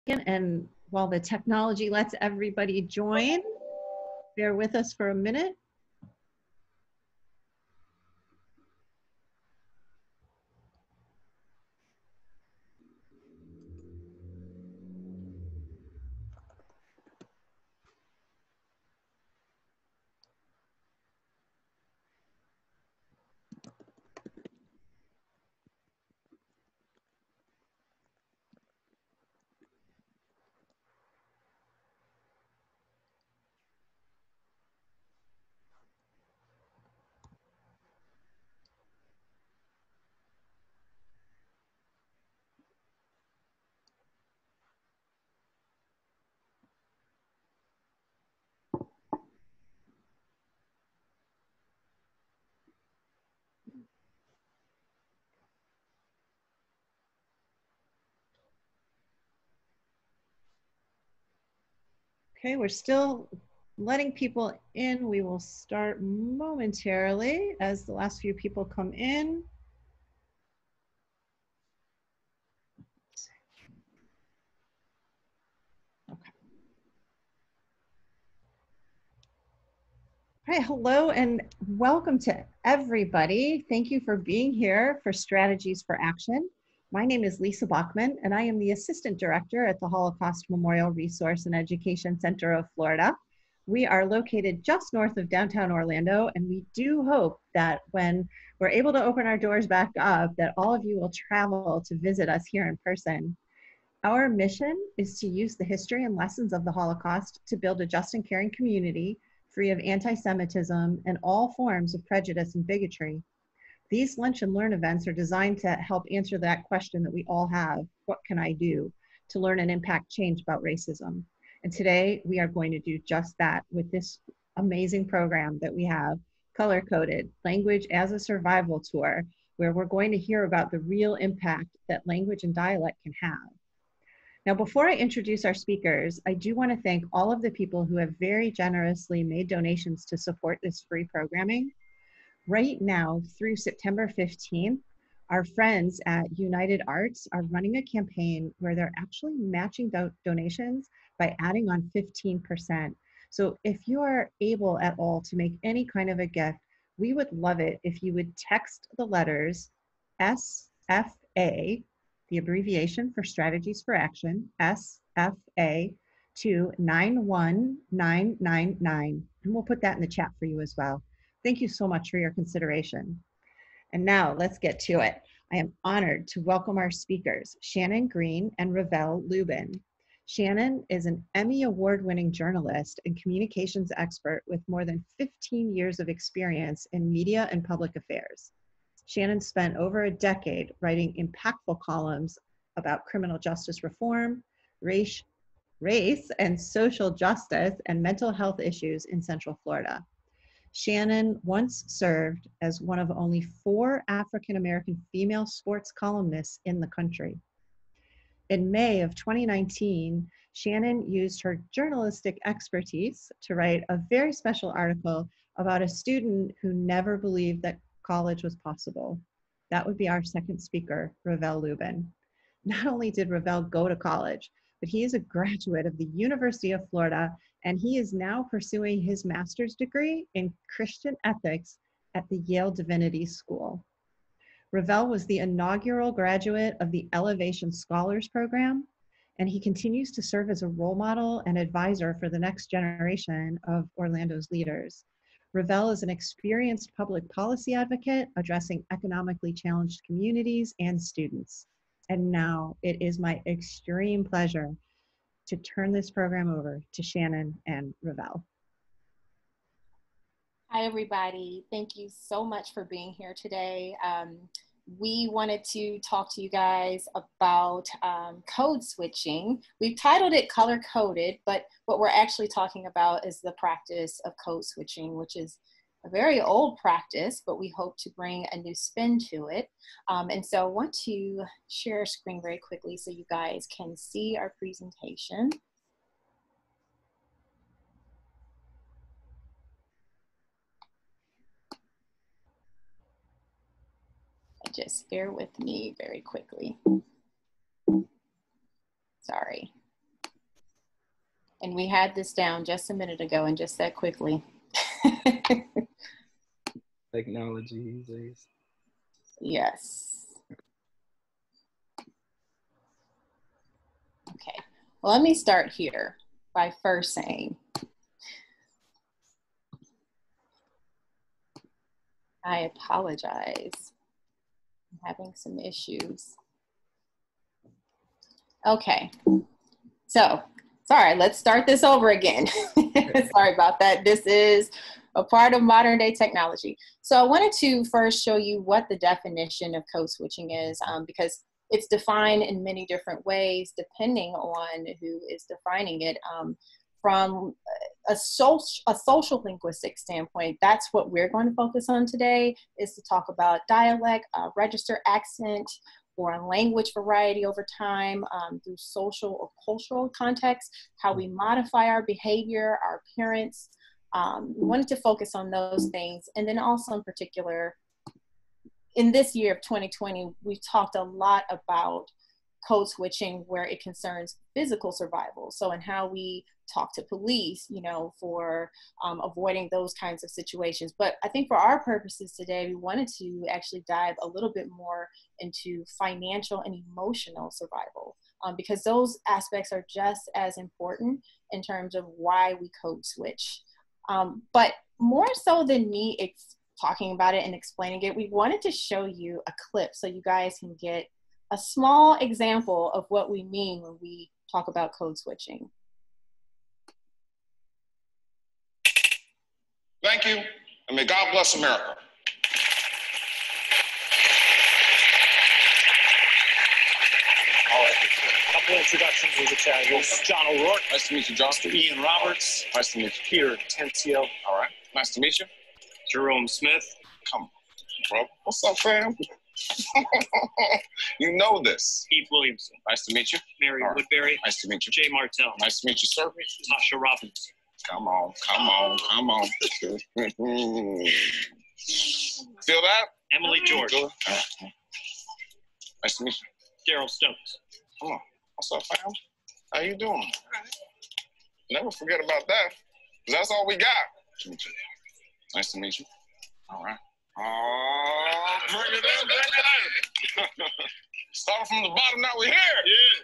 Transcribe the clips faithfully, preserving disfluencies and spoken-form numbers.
And while the technology lets everybody join, bear with us for a minute. Okay, we're still letting people in. We will start momentarily as the last few people come in. Okay. Hi, hello and welcome to everybody. Thank you for being here for Strategies for Action. My name is Lisa Bachman and I am the Assistant Director at the Holocaust Memorial Resource and Education Center of Florida. We are located just north of downtown Orlando, and we do hope that when we're able to open our doors back up, that all of you will travel to visit us here in person. Our mission is to use the history and lessons of the Holocaust to build a just and caring community free of anti-Semitism and all forms of prejudice and bigotry. These Lunch and Learn events are designed to help answer that question that we all have: what can I do to learn and impact change about racism? And today we are going to do just that with this amazing program that we have, Color Coded, Language as a Survival Tour, where we're going to hear about the real impact that language and dialect can have. Now, before I introduce our speakers, I do want to thank all of the people who have very generously made donations to support this free programming. Right now, through September fifteenth, our friends at United Arts are running a campaign where they're actually matching do donations by adding on fifteen percent. So if you are able at all to make any kind of a gift, we would love it if you would text the letters S F A, the abbreviation for Strategies for Action, S F A, to nine one nine nine nine, and we'll put that in the chat for you as well. Thank you so much for your consideration. And now let's get to it. I am honored to welcome our speakers, Shannon Green and Revel Lubin. Shannon is an Emmy award-winning journalist and communications expert with more than fifteen years of experience in media and public affairs. Shannon spent over a decade writing impactful columns about criminal justice reform, race, race and social justice, and mental health issues in Central Florida. Shannon once served as one of only four African-American female sports columnists in the country. In May of twenty nineteen, Shannon used her journalistic expertise to write a very special article about a student who never believed that college was possible. That would be our second speaker, Revel Lubin. Not only did Revel go to college, but he is a graduate of the University of Florida, and he is now pursuing his master's degree in Christian ethics at the Yale Divinity School. Revel was the inaugural graduate of the Elevation Scholars Program, and he continues to serve as a role model and advisor for the next generation of Orlando's leaders. Revel is an experienced public policy advocate addressing economically challenged communities and students. And now it is my extreme pleasure to turn this program over to Shannon and Revel. Hi, everybody. Thank you so much for being here today. Um, we wanted to talk to you guys about um, code switching. We've titled it Color Coded, but what we're actually talking about is the practice of code switching, which is a very old practice, but we hope to bring a new spin to it. Um, and so I want to share a screen very quickly so you guys can see our presentation. Just bear with me very quickly. Sorry. And we had this down just a minute ago and just said quickly. Technology these days. Yes. Okay, well, let me start here by first saying, I apologize. I'm having some issues. Okay, so, sorry, let's start this over again. Sorry about that. This is a part of modern day technology. So I wanted to first show you what the definition of code switching is, um, because it's defined in many different ways depending on who is defining it. Um, from a social, a social linguistic standpoint, that's what we're going to focus on today, is to talk about dialect, uh, register accent, or language variety over time um, through social or cultural context, how we modify our behavior, our appearance. Um, we wanted to focus on those things. And then also in particular, in this year of twenty twenty, we've talked a lot about code switching where it concerns physical survival. So in how we talk to police, you know, for um, avoiding those kinds of situations. But I think for our purposes today, we wanted to actually dive a little bit more into financial and emotional survival, um, because those aspects are just as important in terms of why we code switch. Um, but more so than me ex- talking about it and explaining it, we wanted to show you a clip so you guys can get a small example of what we mean when we talk about code switching. Thank you, and may God bless America. All right, a couple introductions with the chat. This is John O'Rourke. Nice to meet you, John. Mister Ian Roberts. Nice to meet you. Peter Tentio. All right, nice to meet you. Jerome Smith. Come on, bro. What's up, fam? You know this. Heath Williamson. Nice to meet you. Mary All right. Woodbury. Nice to meet you. Jay Martell. Nice to meet you, sir. Tasha Robinson. Come on, come on, come on. Feel that? Emily George. Good. Nice to meet you. Daryl Stokes. Come on. What's up, fam? How you doing? Never forget about that, 'cause that's all we got. Nice to meet you. Nice to meet you. All right. Oh, bring it in, bring it in. Start from the bottom, now we're here. Yeah.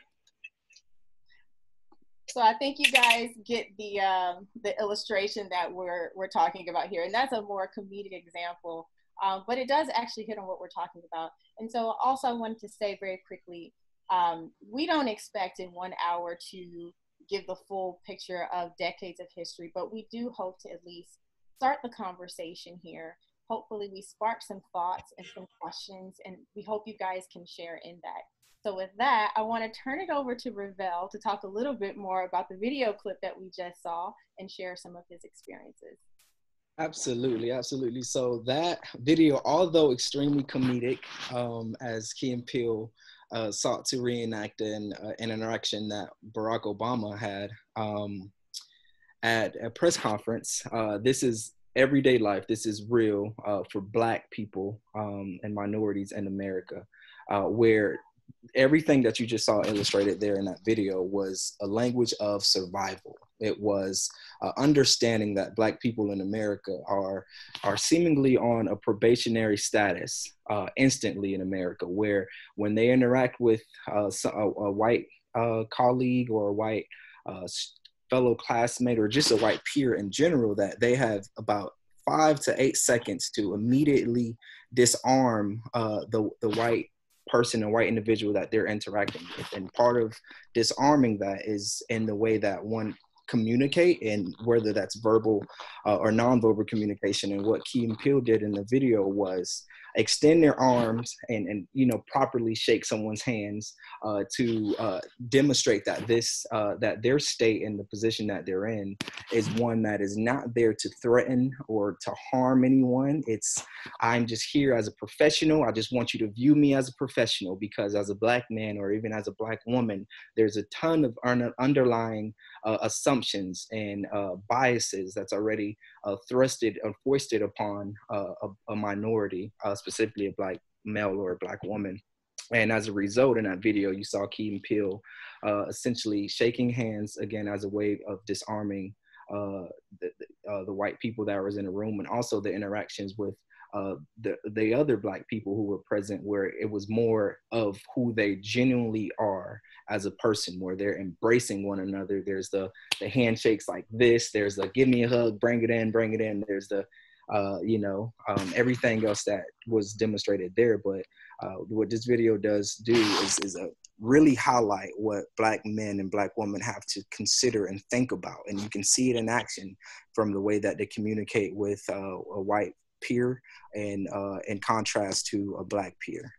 So I think you guys get the um, the illustration that we're we're talking about here, and that's a more comedic example, um, but it does actually hit on what we're talking about. And so also I wanted to say very quickly, um, we don't expect in one hour to give the full picture of decades of history, but we do hope to at least start the conversation here. Hopefully we spark some thoughts and some questions, and we hope you guys can share in that. So with that, I want to turn it over to Revel to talk a little bit more about the video clip that we just saw and share some of his experiences. Absolutely, absolutely. So that video, although extremely comedic, um, as Key and Peele uh, sought to reenact an, uh, an interaction that Barack Obama had um, at a press conference, uh, this is everyday life. This is real uh, for Black people um, and minorities in America, uh, where everything that you just saw illustrated there in that video was a language of survival. It was uh, understanding that Black people in America are, are seemingly on a probationary status uh, instantly in America, where when they interact with uh, a, a white uh, colleague or a white uh, fellow classmate or just a white peer in general, that they have about five to eight seconds to immediately disarm uh, the, the white person, a white individual that they're interacting with. And part of disarming that is in the way that one communicate, and whether that's verbal uh, or nonverbal communication. And what Key and Peele did in the video was extend their arms and, and you know, properly shake someone's hands uh, to uh, demonstrate that this, uh, that their state and the position that they're in is one that is not there to threaten or to harm anyone. It's, I'm just here as a professional. I just want you to view me as a professional, because as a Black man or even as a Black woman, there's a ton of un- underlying uh, assumptions and uh, biases that's already uh, thrusted or foisted upon uh, a, a minority, uh, specifically a Black male or a Black woman. And as a result, in that video, you saw Key and Peele uh, essentially shaking hands again as a way of disarming uh, the, uh, the white people that was in the room, and also the interactions with uh, the, the other Black people who were present, where it was more of who they genuinely are as a person, where they're embracing one another. There's the, the handshakes like this, there's the give me a hug, bring it in, bring it in. There's the, uh, you know, um, everything else that was demonstrated there. But uh, what this video does do is, is a really highlight what Black men and Black women have to consider and think about. And you can see it in action from the way that they communicate with uh, a white peer and uh, in contrast to a Black peer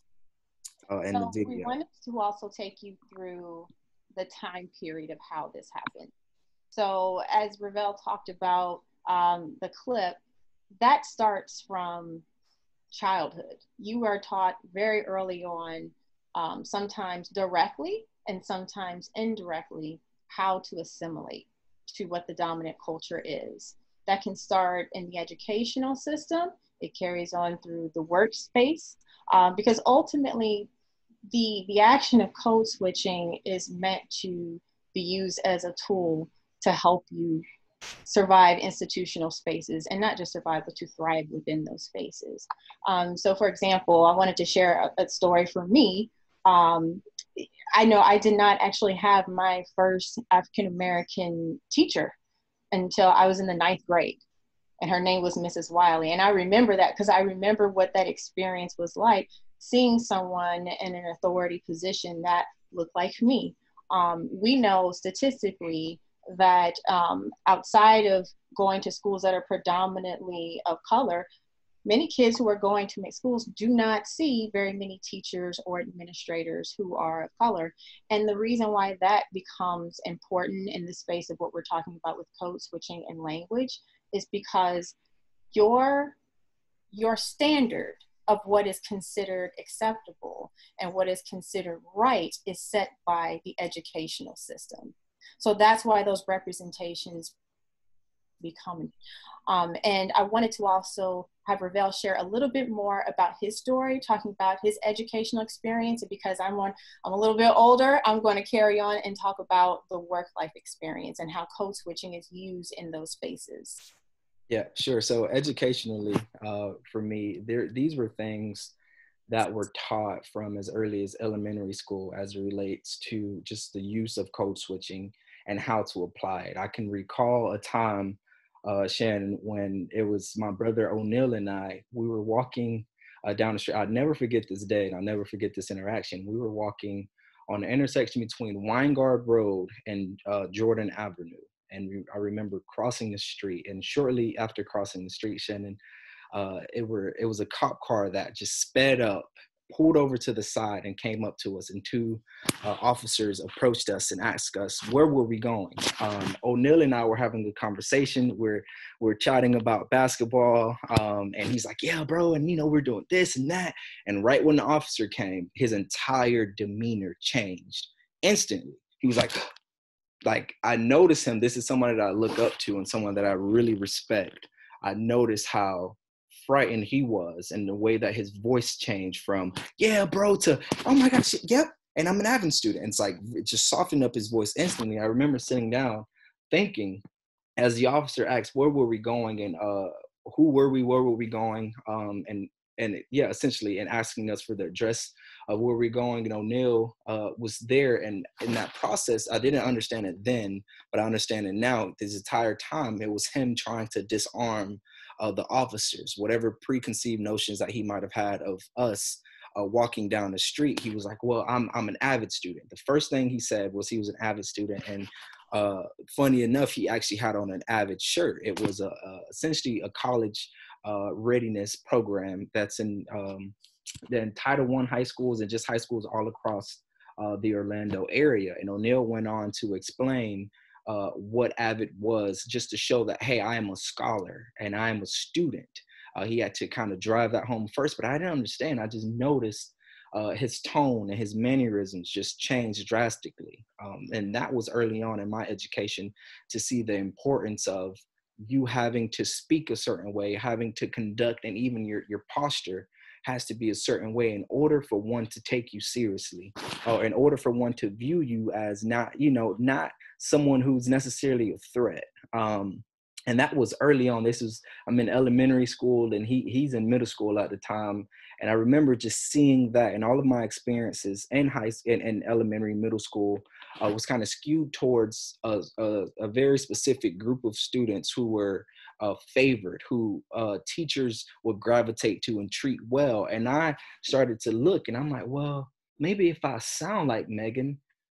uh, in So the video. we wanted to also take you through the time period of how this happened. So as Revel talked about um, the clip, that starts from childhood. You are taught very early on, um, sometimes directly and sometimes indirectly, how to assimilate to what the dominant culture is. That can start in the educational system. It carries on through the workspace, um, because ultimately the, the action of code switching is meant to be used as a tool to help you survive institutional spaces, and not just survive, but to thrive within those spaces. Um, so for example, I wanted to share a, a story for me. Um, I know I did not actually have my first African-American teacher until I was in the ninth grade, and her name was Missus Wiley. And I remember that because I remember what that experience was like, seeing someone in an authority position that looked like me. Um, we know statistically that um, outside of going to schools that are predominantly of color, many kids who are going to mixed schools do not see very many teachers or administrators who are of color. And the reason why that becomes important in the space of what we're talking about with code switching and language is because your, your standard of what is considered acceptable and what is considered right is set by the educational system. So that's why those representations become. Um, and I wanted to also have Revel share a little bit more about his story, talking about his educational experience. And because I'm on, I'm a little bit older, I'm going to carry on and talk about the work-life experience and how code switching is used in those spaces. Yeah, sure. So educationally, uh, for me, there these were things that were taught from as early as elementary school as it relates to just the use of code switching and how to apply it. I can recall a time, uh, Shannon, when it was my brother O'Neill and I, we were walking uh, down the street. I'll never forget this day, and I'll never forget this interaction. We were walking on the intersection between Weingard Road and uh, Jordan Avenue. And we, I remember crossing the street, and shortly after crossing the street, Shannon, uh, it were it was a cop car that just sped up, pulled over to the side, and came up to us. And two uh, officers approached us and asked us, where were we going? Um, O'Neill and I were having a conversation. We're we're chatting about basketball, um, and he's like, "Yeah, bro, and you know we're doing this and that." And right when the officer came, his entire demeanor changed instantly. He was like. Like, I noticed him, this is someone that I look up to and someone that I really respect. I noticed how frightened he was and the way that his voice changed from, yeah, bro, to, oh my gosh, yep, and I'm an Advent student. And it's like, it just softened up his voice instantly. I remember sitting down thinking, as the officer asked, where were we going? And uh, who were we, where were we going? Um, and and yeah, essentially, and asking us for the address of where we're going. And O'Neill uh, was there. And in that process, I didn't understand it then, but I understand it now. This entire time, it was him trying to disarm uh, the officers, whatever preconceived notions that he might have had of us uh, walking down the street. He was like, well, I'm, I'm an Avid student. The first thing he said was he was an Avid student. And uh, funny enough, he actually had on an Avid shirt. It was a, a essentially a college uh, readiness program that's in um, then Title One high schools and just high schools all across uh, the Orlando area. And O'Neill went on to explain uh, what Avid was, just to show that, hey, I am a scholar and I am a student. Uh, he had to kind of drive that home first, but I didn't understand. I just noticed uh, his tone and his mannerisms just changed drastically. Um, and that was early on in my education, to see the importance of you having to speak a certain way, having to conduct, and even your, your posture has to be a certain way in order for one to take you seriously, or in order for one to view you as not, you know, not someone who's necessarily a threat. Um, and that was early on. This was, I'm in elementary school and he he's in middle school at the time. And I remember just seeing that, and all of my experiences in high school and in elementary, middle school uh, was kind of skewed towards a, a, a very specific group of students who were uh, favored, who uh, teachers would gravitate to and treat well. And I started to look and I'm like, well, maybe if I sound like Megan,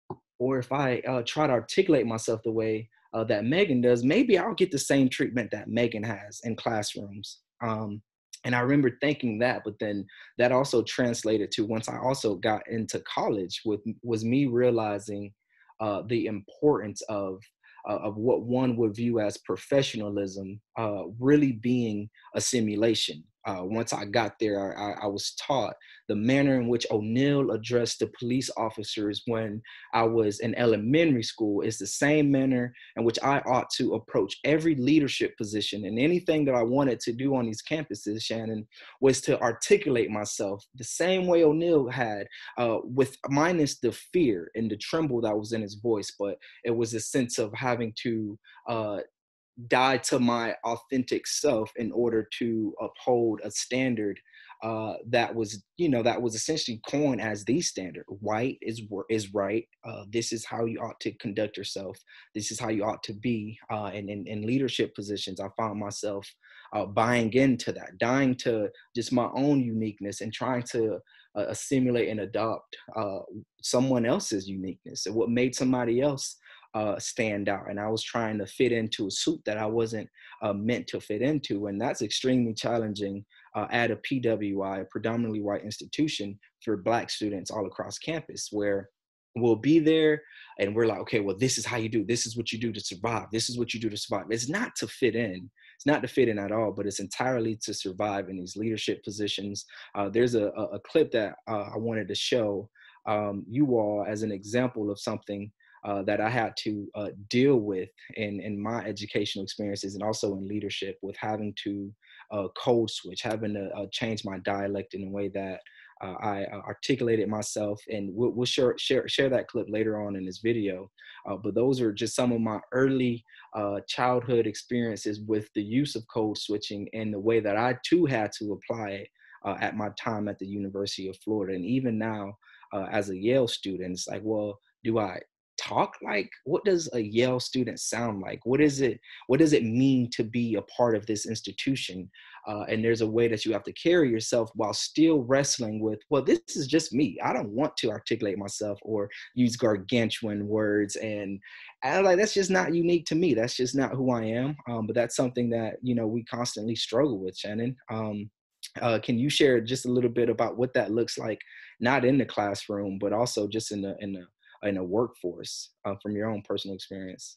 or if I uh, try to articulate myself the way uh, that Megan does, maybe I'll get the same treatment that Megan has in classrooms. Um, and I remember thinking that, but then that also translated to, once I also got into college, with was me realizing uh, the importance of uh, of what one would view as professionalism uh, really being a simulation. Uh, once I got there, I, I was taught the manner in which O'Neill addressed the police officers when I was in elementary school is the same manner in which I ought to approach every leadership position. And anything that I wanted to do on these campuses, Shannon, was to articulate myself the same way O'Neill had, uh, with minus the fear and the tremble that was in his voice. But it was a sense of having to uh, die to my authentic self in order to uphold a standard uh, that was, you know, that was essentially coined as the standard. White is is right. Uh, this is how you ought to conduct yourself. This is how you ought to be. Uh, and in, in leadership positions, I found myself uh, buying into that, dying to just my own uniqueness and trying to uh, assimilate and adopt uh, someone else's uniqueness and what made somebody else Uh, stand out. And I was trying to fit into a suit that I wasn't uh, meant to fit into. And that's extremely challenging uh, at a P W I, a predominantly white institution, for Black students all across campus, where we'll be there and we're like, okay, well, this is how you do, this is what you do to survive. This is what you do to survive. It's not to fit in. It's not to fit in at all, but it's entirely to survive in these leadership positions. Uh, there's a, a, a clip that uh, I wanted to show um, you all as an example of something Uh, that I had to uh, deal with in, in my educational experiences, and also in leadership, with having to uh, code switch, having to uh, change my dialect in a way that uh, I uh, articulated myself. And we'll, we'll share, share, share that clip later on in this video. Uh, but those are just some of my early uh, childhood experiences with the use of code switching, and the way that I too had to apply it uh, at my time at the University of Florida. And even now, uh, as a Yale student, it's like, well, do I talk like, what does a Yale student sound like? What is it, what does it mean to be a part of this institution? Uh, and there's a way that you have to carry yourself while still wrestling with, well, this is just me. I don't want to articulate myself or use gargantuan words. And I like, that's just not unique to me. That's just not who I am. Um, but that's something that, you know, we constantly struggle with, Shannon. Um, uh, can you share just a little bit about what that looks like, not in the classroom, but also just in the, in the, in a workforce uh, from your own personal experience?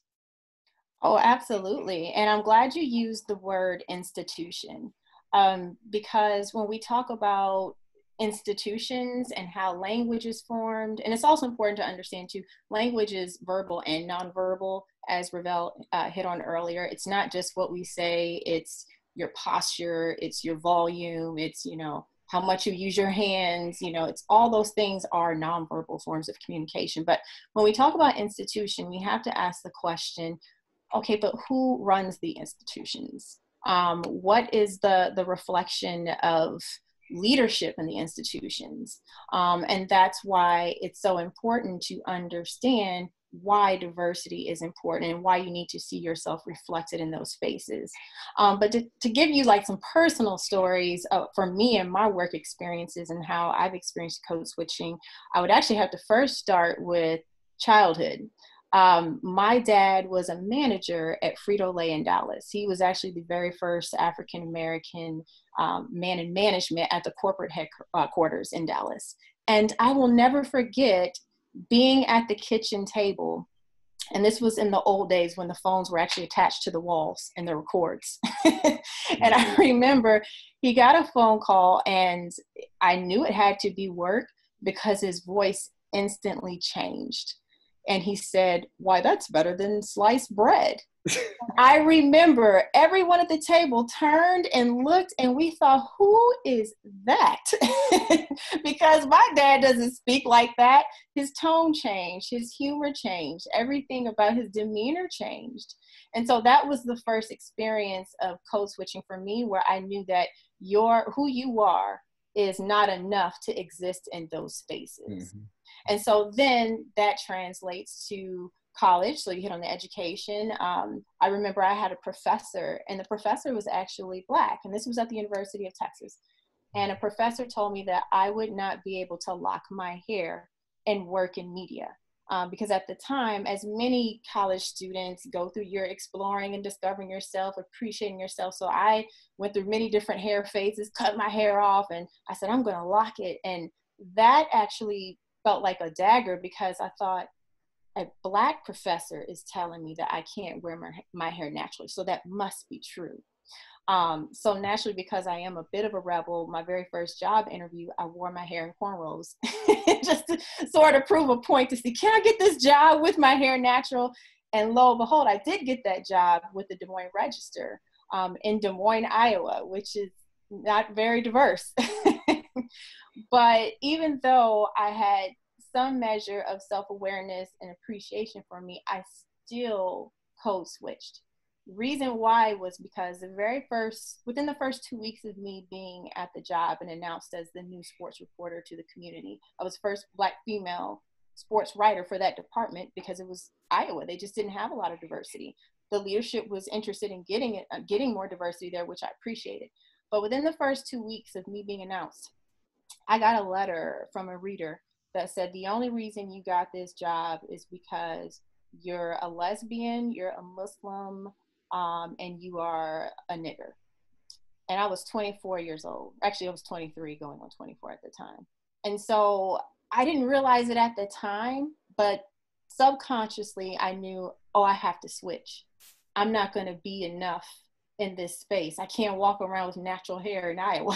Oh, absolutely. And I'm glad you used the word institution, um, because when we talk about institutions and how language is formed, and it's also important to understand too, language is verbal and nonverbal, as Revel uh, hit on earlier. It's not just what we say, it's your posture, it's your volume, it's, you know, how much you use your hands, you know, it's all those things are nonverbal forms of communication. But when we talk about institution, we have to ask the question, okay, but who runs the institutions? Um, what is the, the reflection of leadership in the institutions? Um, and that's why it's so important to understand why diversity is important and why you need to see yourself reflected in those spaces. Um, but to, to give you like some personal stories uh, for me and my work experiences and how I've experienced code switching, I would actually have to first start with childhood. Um, my dad was a manager at Frito-Lay in Dallas. He was actually the very first African-American um, man in management at the corporate headquarters in Dallas. And I will never forget being at the kitchen table, and this was in the old days when the phones were actually attached to the walls and the records. And I remember he got a phone call, and I knew it had to be work because his voice instantly changed. And he said, why, that's better than sliced bread. I remember everyone at the table turned and looked, and we thought, who is that? Because my dad doesn't speak like that. His tone changed, his humor changed, everything about his demeanor changed. And so that was the first experience of code switching for me, where I knew that your who you are is not enough to exist in those spaces. Mm-hmm. And so then that translates to college. So you hit on the education. Um, I remember I had a professor, and the professor was actually Black, and this was at the University of Texas. And a professor told me that I would not be able to lock my hair and work in media. Um, because at the time, as many college students go through, you're exploring and discovering yourself, appreciating yourself. So I went through many different hair phases, cut my hair off, and I said, I'm going to lock it. And that actually felt like a dagger, because I thought, a Black professor is telling me that I can't wear my, my hair naturally. So that must be true. Um, so naturally, because I am a bit of a rebel, my very first job interview, I wore my hair in cornrows just to sort of prove a point to see, can I get this job with my hair natural? And lo and behold, I did get that job with the Des Moines Register um, in Des Moines, Iowa, which is not very diverse. But even though I had some measure of self-awareness and appreciation for me, I still code switched. Reason why was because the very first, within the first two weeks of me being at the job and announced as the new sports reporter to the community, I was first Black female sports writer for that department, because it was Iowa. They just didn't have a lot of diversity. The leadership was interested in getting it, uh, getting more diversity there, which I appreciated. But within the first two weeks of me being announced, I got a letter from a reader that said, the only reason you got this job is because you're a lesbian, you're a Muslim, um, and you are a nigger. And I was twenty-four years old. Actually, I was twenty-three going on twenty-four at the time. And so I didn't realize it at the time, but subconsciously I knew, oh, I have to switch. I'm not going to be enough in this space. I can't walk around with natural hair in Iowa,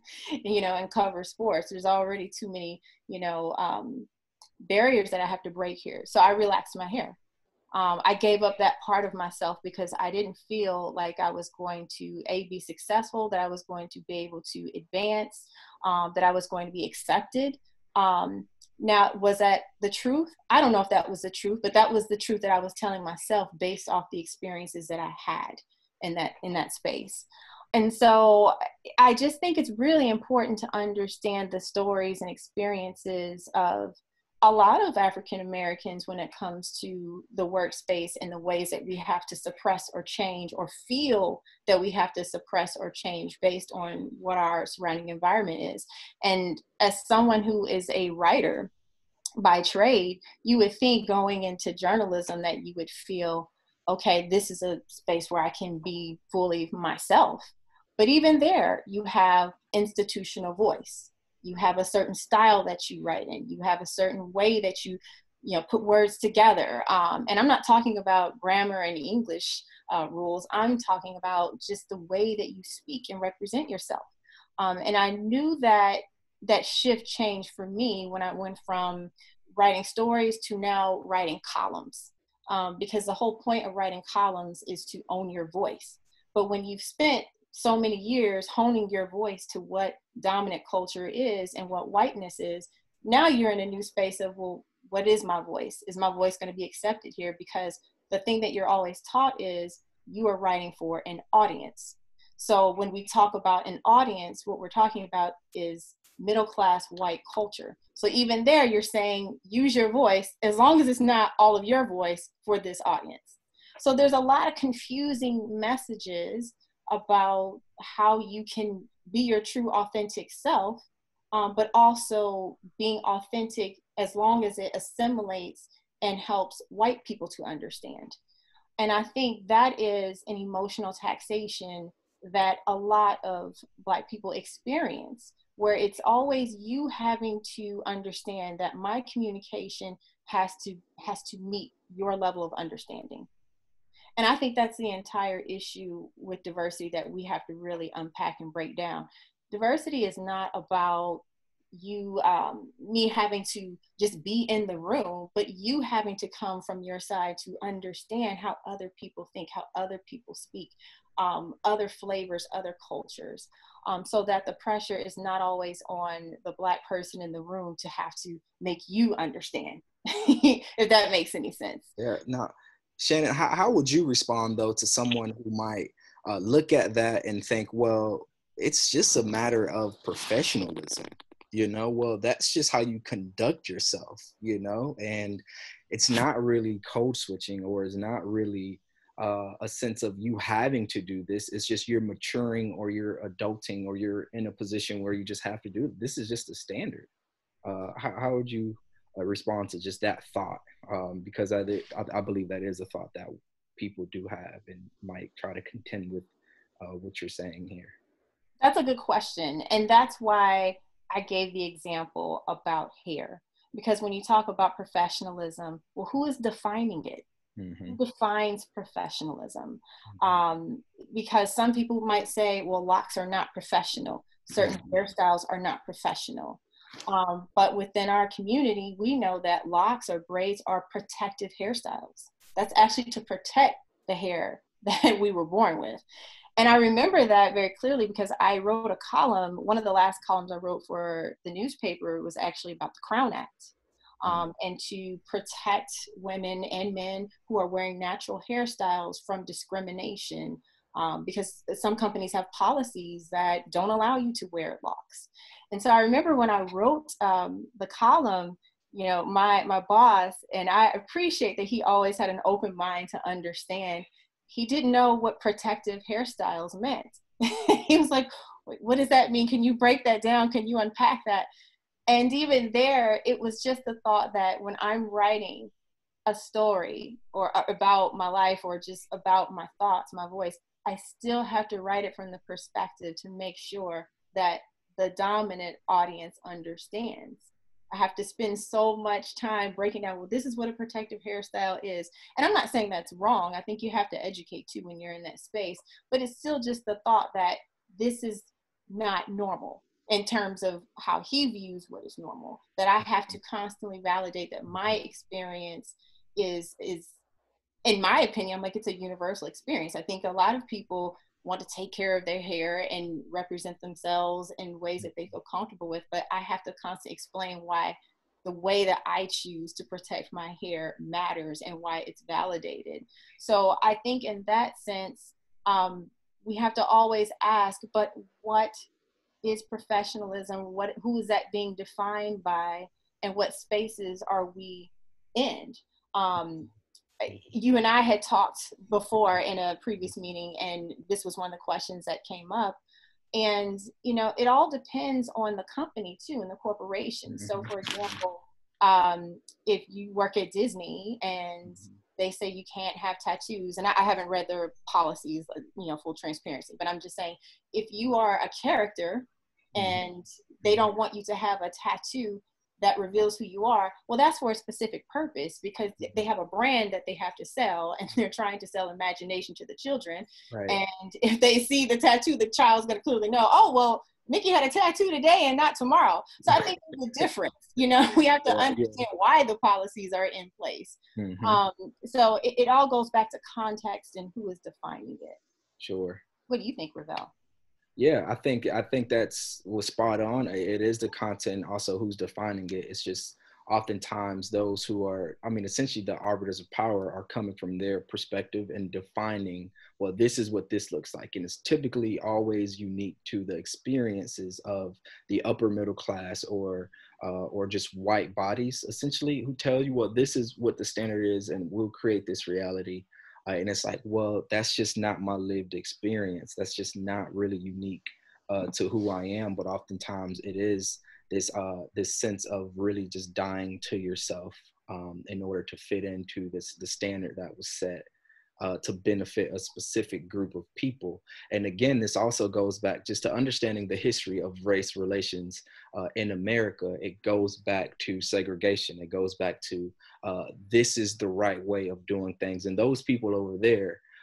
you know, and cover sports. There's already too many, you know, um, barriers that I have to break here. So I relaxed my hair. Um, I gave up that part of myself because I didn't feel like I was going to, A, be successful, that I was going to be able to advance, um, that I was going to be accepted. Um, now, was that the truth? I don't know if that was the truth, but that was the truth that I was telling myself based off the experiences that I had in that, in that space. And so I just think it's really important to understand the stories and experiences of a lot of African Americans when it comes to the workspace and the ways that we have to suppress or change, or feel that we have to suppress or change based on what our surrounding environment is. And as someone who is a writer by trade, you would think going into journalism that you would feel, okay, this is a space where I can be fully myself. But even there, you have institutional voice. You have a certain style that you write in. You have a certain way that you, you know, put words together. Um, and I'm not talking about grammar and English uh, rules. I'm talking about just the way that you speak and represent yourself. Um, and I knew that that shift changed for me when I went from writing stories to now writing columns. Um, because the whole point of writing columns is to own your voice. But when you've spent so many years honing your voice to what dominant culture is and what whiteness is, now you're in a new space of, well, what is my voice? Is my voice going to be accepted here? Because the thing that you're always taught is you are writing for an audience. So when we talk about an audience, what we're talking about is middle-class white culture. So even there, you're saying, use your voice, as long as it's not all of your voice, for this audience. So there's a lot of confusing messages about how you can be your true authentic self, um, but also being authentic as long as it assimilates and helps white people to understand. And I think that is an emotional taxation that a lot of Black people experience, where it's always you having to understand that my communication has to has to meet your level of understanding. And I think that's the entire issue with diversity that we have to really unpack and break down. Diversity is not about you, um, me having to just be in the room, but you having to come from your side to understand how other people think, how other people speak, um, other flavors, other cultures, um, so that the pressure is not always on the Black person in the room to have to make you understand, if that makes any sense. Yeah. Now, Shannon, how, how would you respond though to someone who might uh, look at that and think, well, it's just a matter of professionalism, you know? Well, that's just how you conduct yourself, you know? And it's not really code switching, or it's not really uh, a sense of you having to do this. It's just you're maturing, or you're adulting, or you're in a position where you just have to do it. This is just a standard. Uh, how, how would you uh, respond to just that thought? Um, because I, I, I believe that is a thought that people do have and might try to contend with uh, what you're saying here. That's a good question. And that's why I gave the example about hair. Because when you talk about professionalism, well, who is defining it? Mm-hmm. Who defines professionalism? Mm-hmm. Um, because some people might say, well, locks are not professional. Certain mm-hmm. hairstyles are not professional. Um, but within our community, we know that locks or braids are protective hairstyles. That's actually to protect the hair that we were born with. And I remember that very clearly because I wrote a column. One of the last columns I wrote for the newspaper was actually about the Crown Act, um, and to protect women and men who are wearing natural hairstyles from discrimination, um, because some companies have policies that don't allow you to wear locks. And so I remember when I wrote um, the column, you know, my, my boss, and I appreciate that he always had an open mind to understand, he didn't know what protective hairstyles meant. He was like, what does that mean? Can you break that down? Can you unpack that? And even there, it was just the thought that when I'm writing a story or about my life or just about my thoughts, my voice, I still have to write it from the perspective to make sure that the dominant audience understands. I have to spend so much time breaking down, well, this is what a protective hairstyle is. And I'm not saying that's wrong. I think you have to educate too when you're in that space, but it's still just the thought that this is not normal in terms of how he views what is normal, that I have to constantly validate that my experience is, is in my opinion, I'm like, it's a universal experience. I think a lot of people want to take care of their hair and represent themselves in ways that they feel comfortable with, but I have to constantly explain why the way that I choose to protect my hair matters and why it's validated. So I think in that sense, um, we have to always ask, but what is professionalism? What, who is that being defined by, and what spaces are we in? Um, You and I had talked before in a previous meeting, and this was one of the questions that came up. And, you know, it all depends on the company too, and the corporation. So for example, um, if you work at Disney and they say you can't have tattoos, and I, I haven't read their policies, you know, full transparency, but I'm just saying, if you are a character and they don't want you to have a tattoo that reveals who you are, well, that's for a specific purpose, because they have a brand that they have to sell, and they're trying to sell imagination to the children. Right. And if they see the tattoo, the child's going to clearly know, oh, well, Nikki had a tattoo today and not tomorrow. So I think there's a difference. You know, we have to yeah, understand yeah. why the policies are in place. Mm-hmm. Um, so it, it all goes back to context and who is defining it. Sure. What do you think, Revel? Yeah, I think I think that's was spot on. It is the content, also who's defining it. It's just oftentimes those who are, I mean, essentially the arbiters of power are coming from their perspective and defining, well, this is what this looks like. And it's typically always unique to the experiences of the upper middle class or uh, or just white bodies, essentially, who tell you, well, this is what the standard is and we'll create this reality. Uh, and it's like, well, that's just not my lived experience. That's just not really unique uh, to who I am. But oftentimes it is this uh, this sense of really just dying to yourself um, in order to fit into this the standard that was set uh, to benefit a specific group of people. And again, this also goes back just to understanding the history of race relations uh, in America. It goes back to segregation. It goes back to uh, this is the right way of doing things. And those people over there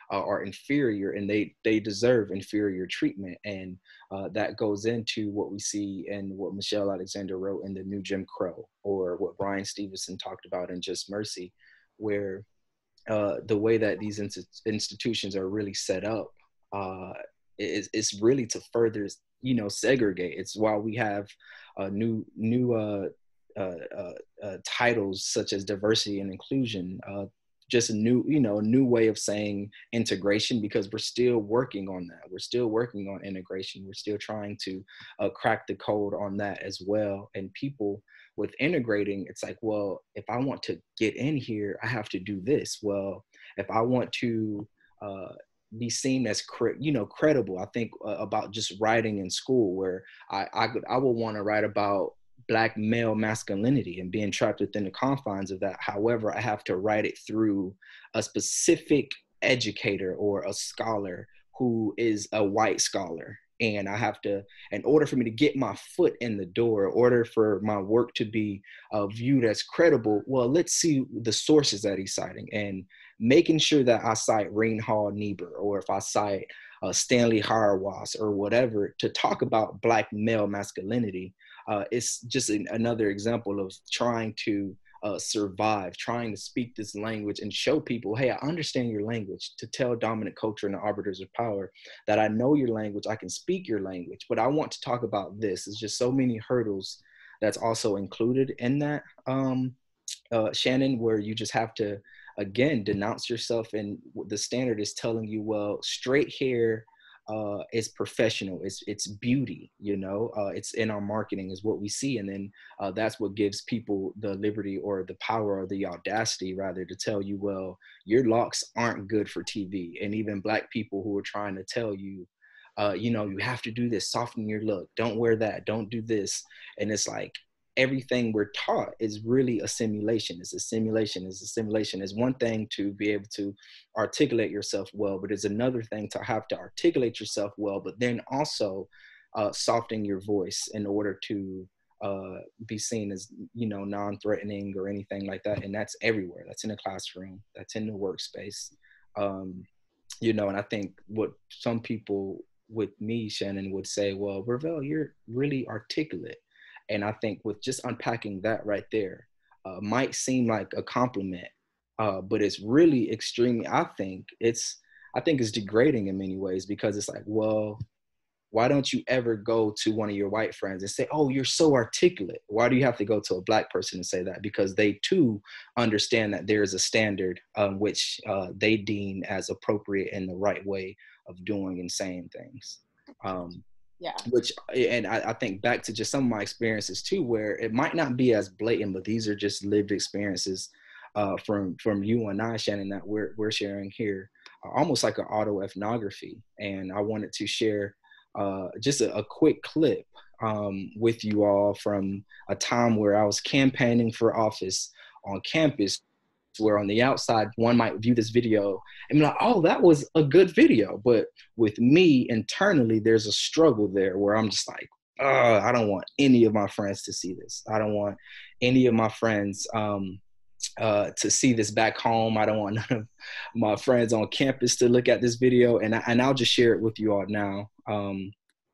uh, are inferior, and they they deserve inferior treatment. And uh, that goes into what we see in what Michelle Alexander wrote in The New Jim Crow, or what Brian Stevenson talked about in Just Mercy, where uh, the way that these ins- institutions are really set up uh, is, is really to further, you know, segregate. It's why we have uh, new new uh, uh, uh, uh, titles such as diversity and inclusion, uh, just a new, you know, new way of saying integration, because we're still working on that. We're still working on integration. We're still trying to uh, crack the code on that as well. And people with integrating, it's like, well, if I want to get in here, I have to do this. Well, if I want to uh, be seen as, cre- you know, credible, I think uh, about just writing in school, where I I, could, I will want to write about Black male masculinity and being trapped within the confines of that. However, I have to write it through a specific educator or a scholar who is a white scholar. And I have to, in order for me to get my foot in the door, in order for my work to be uh, viewed as credible, well, let's see the sources that he's citing, and making sure that I cite Reinhold Niebuhr, or if I cite uh, Stanley Hauerwas or whatever, to talk about Black male masculinity. Uh, it's just an, another example of trying to uh, survive, trying to speak this language and show people, hey, I understand your language, to tell dominant culture and the arbiters of power that I know your language, I can speak your language, but I want to talk about this. It's just so many hurdles that's also included in that, um, uh, Shannon, where you just have to, again, denounce yourself, and the standard is telling you, well, straight hair uh, is professional, it's it's beauty, you know, uh, it's in our marketing is what we see. And then uh, that's what gives people the liberty or the power or the audacity rather to tell you, well, your locks aren't good for T V. And even Black people who are trying to tell you, uh, you know, you have to do this, soften your look, don't wear that, don't do this. And it's like, everything we're taught is really a simulation. It's a simulation. It's a simulation. It's one thing to be able to articulate yourself well, but it's another thing to have to articulate yourself well, but then also uh, soften your voice in order to uh, be seen as, you know, non-threatening or anything like that. And that's everywhere. That's in the classroom. That's in the workspace. Um, you know, and I think what some people with me, Shannon, would say, well, Revel, you're really articulate. And I think with just unpacking that right there, uh, might seem like a compliment, uh, but it's really extremely, I think it's, I think it's degrading in many ways, because it's like, well, why don't you ever go to one of your white friends and say, oh, you're so articulate? Why do you have to go to a Black person and say that? Because they too understand that there is a standard um, which uh, they deem as appropriate and the right way of doing and saying things. Um, Yeah. Which, and I, I think back to just some of my experiences too, where it might not be as blatant, but these are just lived experiences uh, from from you and I, Shannon, that we're we're sharing here, uh, almost like an autoethnography. And I wanted to share uh, just a, a quick clip um, with you all from a time where I was campaigning for office on campus, where on the outside, one might view this video and be like, oh, that was a good video. But with me internally, there's a struggle there where I'm just like, oh, I don't want any of my friends to see this. I don't want any of my friends um, uh, to see this back home. I don't want none of my friends on campus to look at this video. And, I, and I'll just share it with you all now. Um,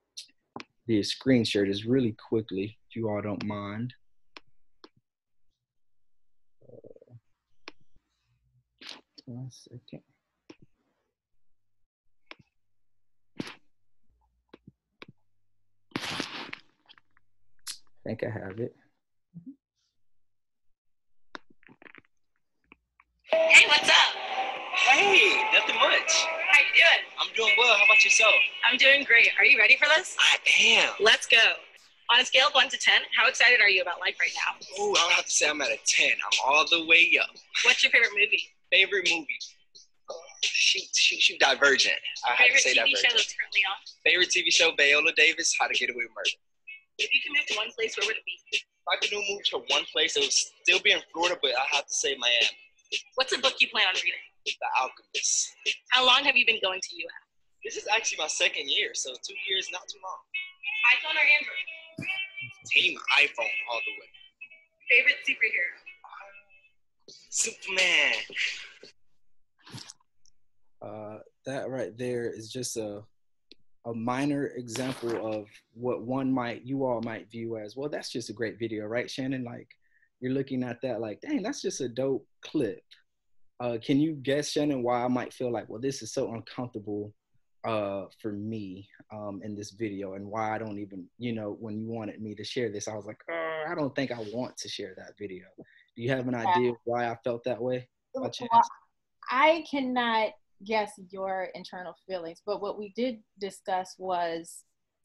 the screen share this really quickly, if you all don't mind. One second. I think I have it. Hey, what's up? Hey, nothing much. How you doing? I'm doing well. How about yourself? I'm doing great. Are you ready for this? I am. Let's go. On a scale of one to ten, how excited are you about life right now? Oh, I would have to say I'm at a ten. I'm all the way up. What's your favorite movie? Favorite movie? Shoot, shoot, shoot, Divergent. I have to Favorite say T V Divergent. show that's currently on? Favorite T V show, Viola Davis, How to Get Away with Murder. If you could move to one place, where would it be? If I could move to one place, it would still be in Florida, but I have to say Miami. What's a book you plan on reading? The Alchemist. How long have you been going to U F? This is actually my second year, so two years, not too long. iPhone or Android? Team iPhone all the way. Favorite superhero? Superman. Uh, that right there is just a a minor example of what one might, you all might view as, well, that's just a great video, right, Shannon? Like, you're looking at that like, dang, that's just a dope clip. Uh, can you guess, Shannon, why I might feel like, well, this is so uncomfortable uh, for me um, in this video, and why I don't even, you know, when you wanted me to share this, I was like, oh, I don't think I want to share that video. Do you have an idea why I felt that way? By chance? Well, I cannot guess your internal feelings, but what we did discuss was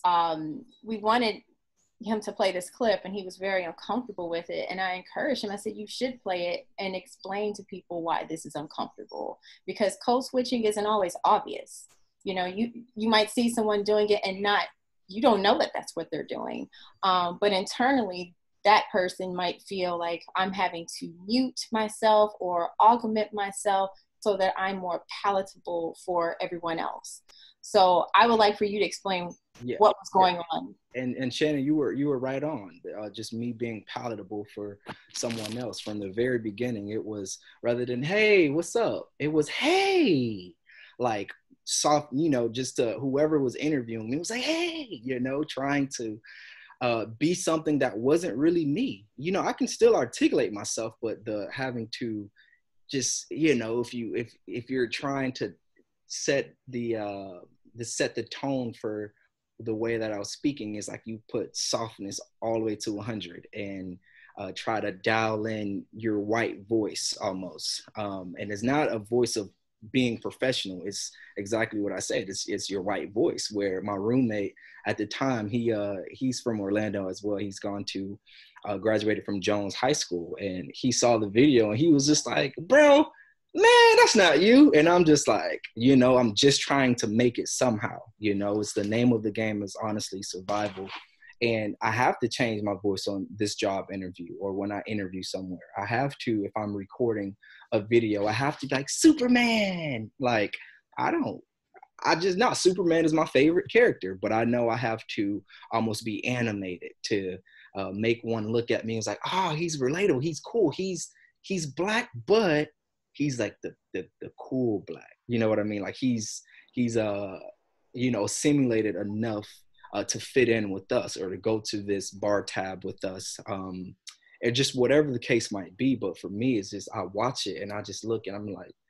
um, we wanted him to play this clip, and he was very uncomfortable with it. And I encouraged him. I said, you should play it and explain to people why this is uncomfortable, because code switching isn't always obvious. You know, you, you might see someone doing it and not, you don't know that that's what they're doing. Um, but internally, that person might feel like I'm having to mute myself or augment myself so that I'm more palatable for everyone else. So I would like for you to explain yeah. what was going yeah. on. And and Shannon, you were you were right on. Uh, just me being palatable for someone else from the very beginning. It was, rather than hey, what's up? It was hey, like soft, you know, just uh, whoever was interviewing me was like hey, you know, trying to uh, be something that wasn't really me. You know, I can still articulate myself, but the having to just, you know, if you if if you're trying to set the uh the set the tone for the way that I was speaking, is like you put softness all the way to one hundred and uh, try to dial in your white voice almost. Um, and it's not a voice of being professional. It's exactly what I said. It's it's your white voice. Where my roommate at the time, he uh he's from Orlando as well. He's gone to uh, graduated from Jones High School, and he saw the video and he was just like, bro, man, that's not you. And I'm just like, you know, I'm just trying to make it somehow. You know, it's the name of the game is honestly survival. And I have to change my voice on this job interview or when I interview somewhere. I have to, if I'm recording a video, I have to be like, Superman. Like, I don't, I just, not Superman is my favorite character, but I know I have to almost be animated to uh, make one look at me and it's like, oh, he's relatable. He's cool. He's, he's black, but he's like the, the, the cool black. You know what I mean? Like he's, he's, uh, you know, simulated enough Uh, to fit in with us or to go to this bar tab with us, um, and just whatever the case might be. But for me, it's just I watch it and I just look and I'm like,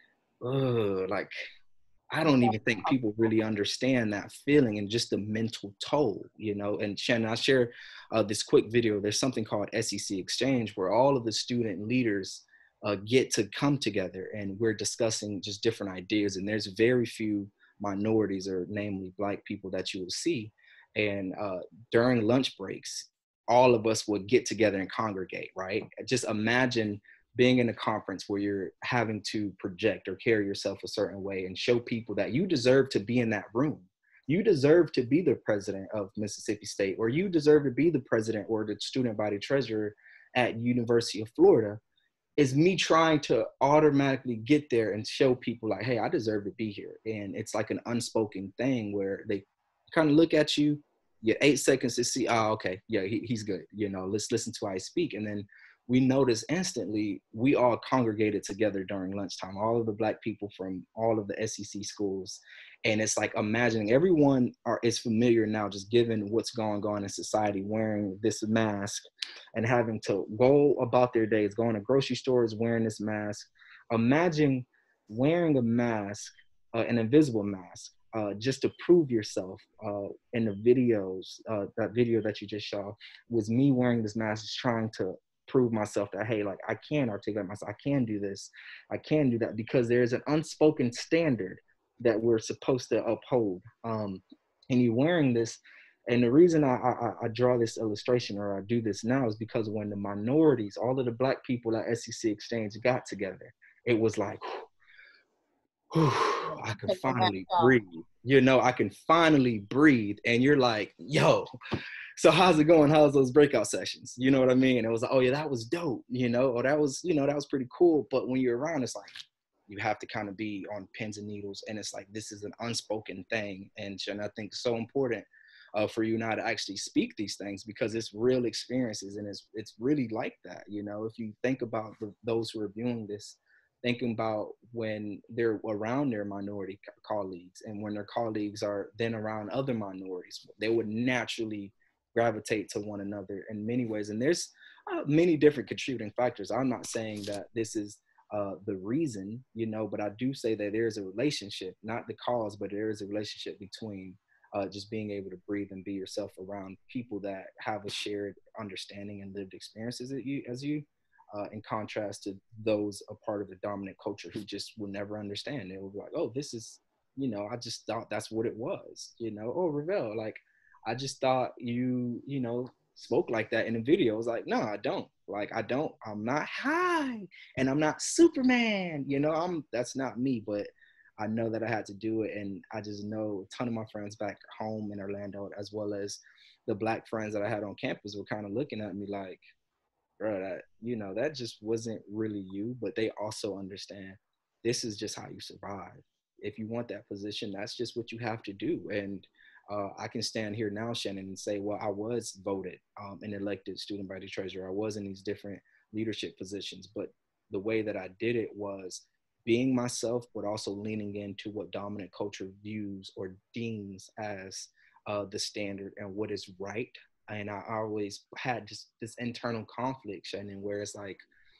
oh, like I don't even think people really understand that feeling and just the mental toll, you know. And Shannon, I share uh, this quick video. There's something called S E C Exchange where all of the student leaders uh, get to come together and we're discussing just different ideas. And there's very few minorities, or namely black people, that you will see. And uh, during lunch breaks, all of us would get together and congregate, right? Just imagine being in a conference where you're having to project or carry yourself a certain way and show people that you deserve to be in that room. You deserve to be the president of Mississippi State, or you deserve to be the president or the student body treasurer at University of Florida. Is me trying to automatically get there and show people like, hey, I deserve to be here. And it's like an unspoken thing where they kind of look at you, you eight seconds to see, oh, okay, yeah, he, he's good. You know, let's listen to how I speak. And then we notice instantly, we all congregated together during lunchtime, all of the black people from all of the S E C schools. And it's like imagining everyone are, is familiar now, just given what's going on in society, wearing this mask and having to go about their days, going to grocery stores wearing this mask. Imagine wearing a mask, uh, an invisible mask, uh, just to prove yourself. Uh, in the videos, uh, that video that you just saw was me wearing this mask, just trying to prove myself that, hey, like I can articulate myself, I can do this, I can do that, because there's an unspoken standard that we're supposed to uphold. Um, and you're wearing this, and the reason I, I, I draw this illustration or I do this now is because when the minorities, all of the black people at S E C Exchange got together, it was like, whew, I can finally breathe. You know, I can finally breathe. And you're like, yo, so how's it going? How's those breakout sessions? You know what I mean? And it was like, oh yeah, that was dope. You know, or that was, you know, that was pretty cool. But when you're around, it's like, you have to kind of be on pins and needles. And it's like, this is an unspoken thing. And, and I think it's so important uh, for you now to actually speak these things, because it's real experiences and it's it's really like that. You know, if you think about the, those who are viewing this thinking about when they're around their minority co- colleagues, and when their colleagues are then around other minorities, they would naturally gravitate to one another in many ways. And there's uh, many different contributing factors. I'm not saying that this is uh, the reason, you know, but I do say that there is a relationship, not the cause, but there is a relationship between uh, just being able to breathe and be yourself around people that have a shared understanding and lived experiences as you, as you uh, in contrast to those a part of the dominant culture who just will never understand. They will be like, oh, this is, you know, I just thought that's what it was, you know, oh, Revel, like, I just thought you, you know, spoke like that in the video. I was like, no, I don't. Like, I don't, I'm not high and I'm not Superman, you know, I'm, that's not me, but I know that I had to do it. And I just know a ton of my friends back home in Orlando, as well as the Black friends that I had on campus, were kind of looking at me like, bro, that, you know, that just wasn't really you, but they also understand this is just how you survive. If you want that position, that's just what you have to do. And uh, I can stand here now, Shannon, and say, well, I was voted um, and elected student body treasurer. I was in these different leadership positions, but the way that I did it was being myself, but also leaning into what dominant culture views or deems as uh, the standard and what is right. And I always had just this internal conflict, Shannon, where it's like,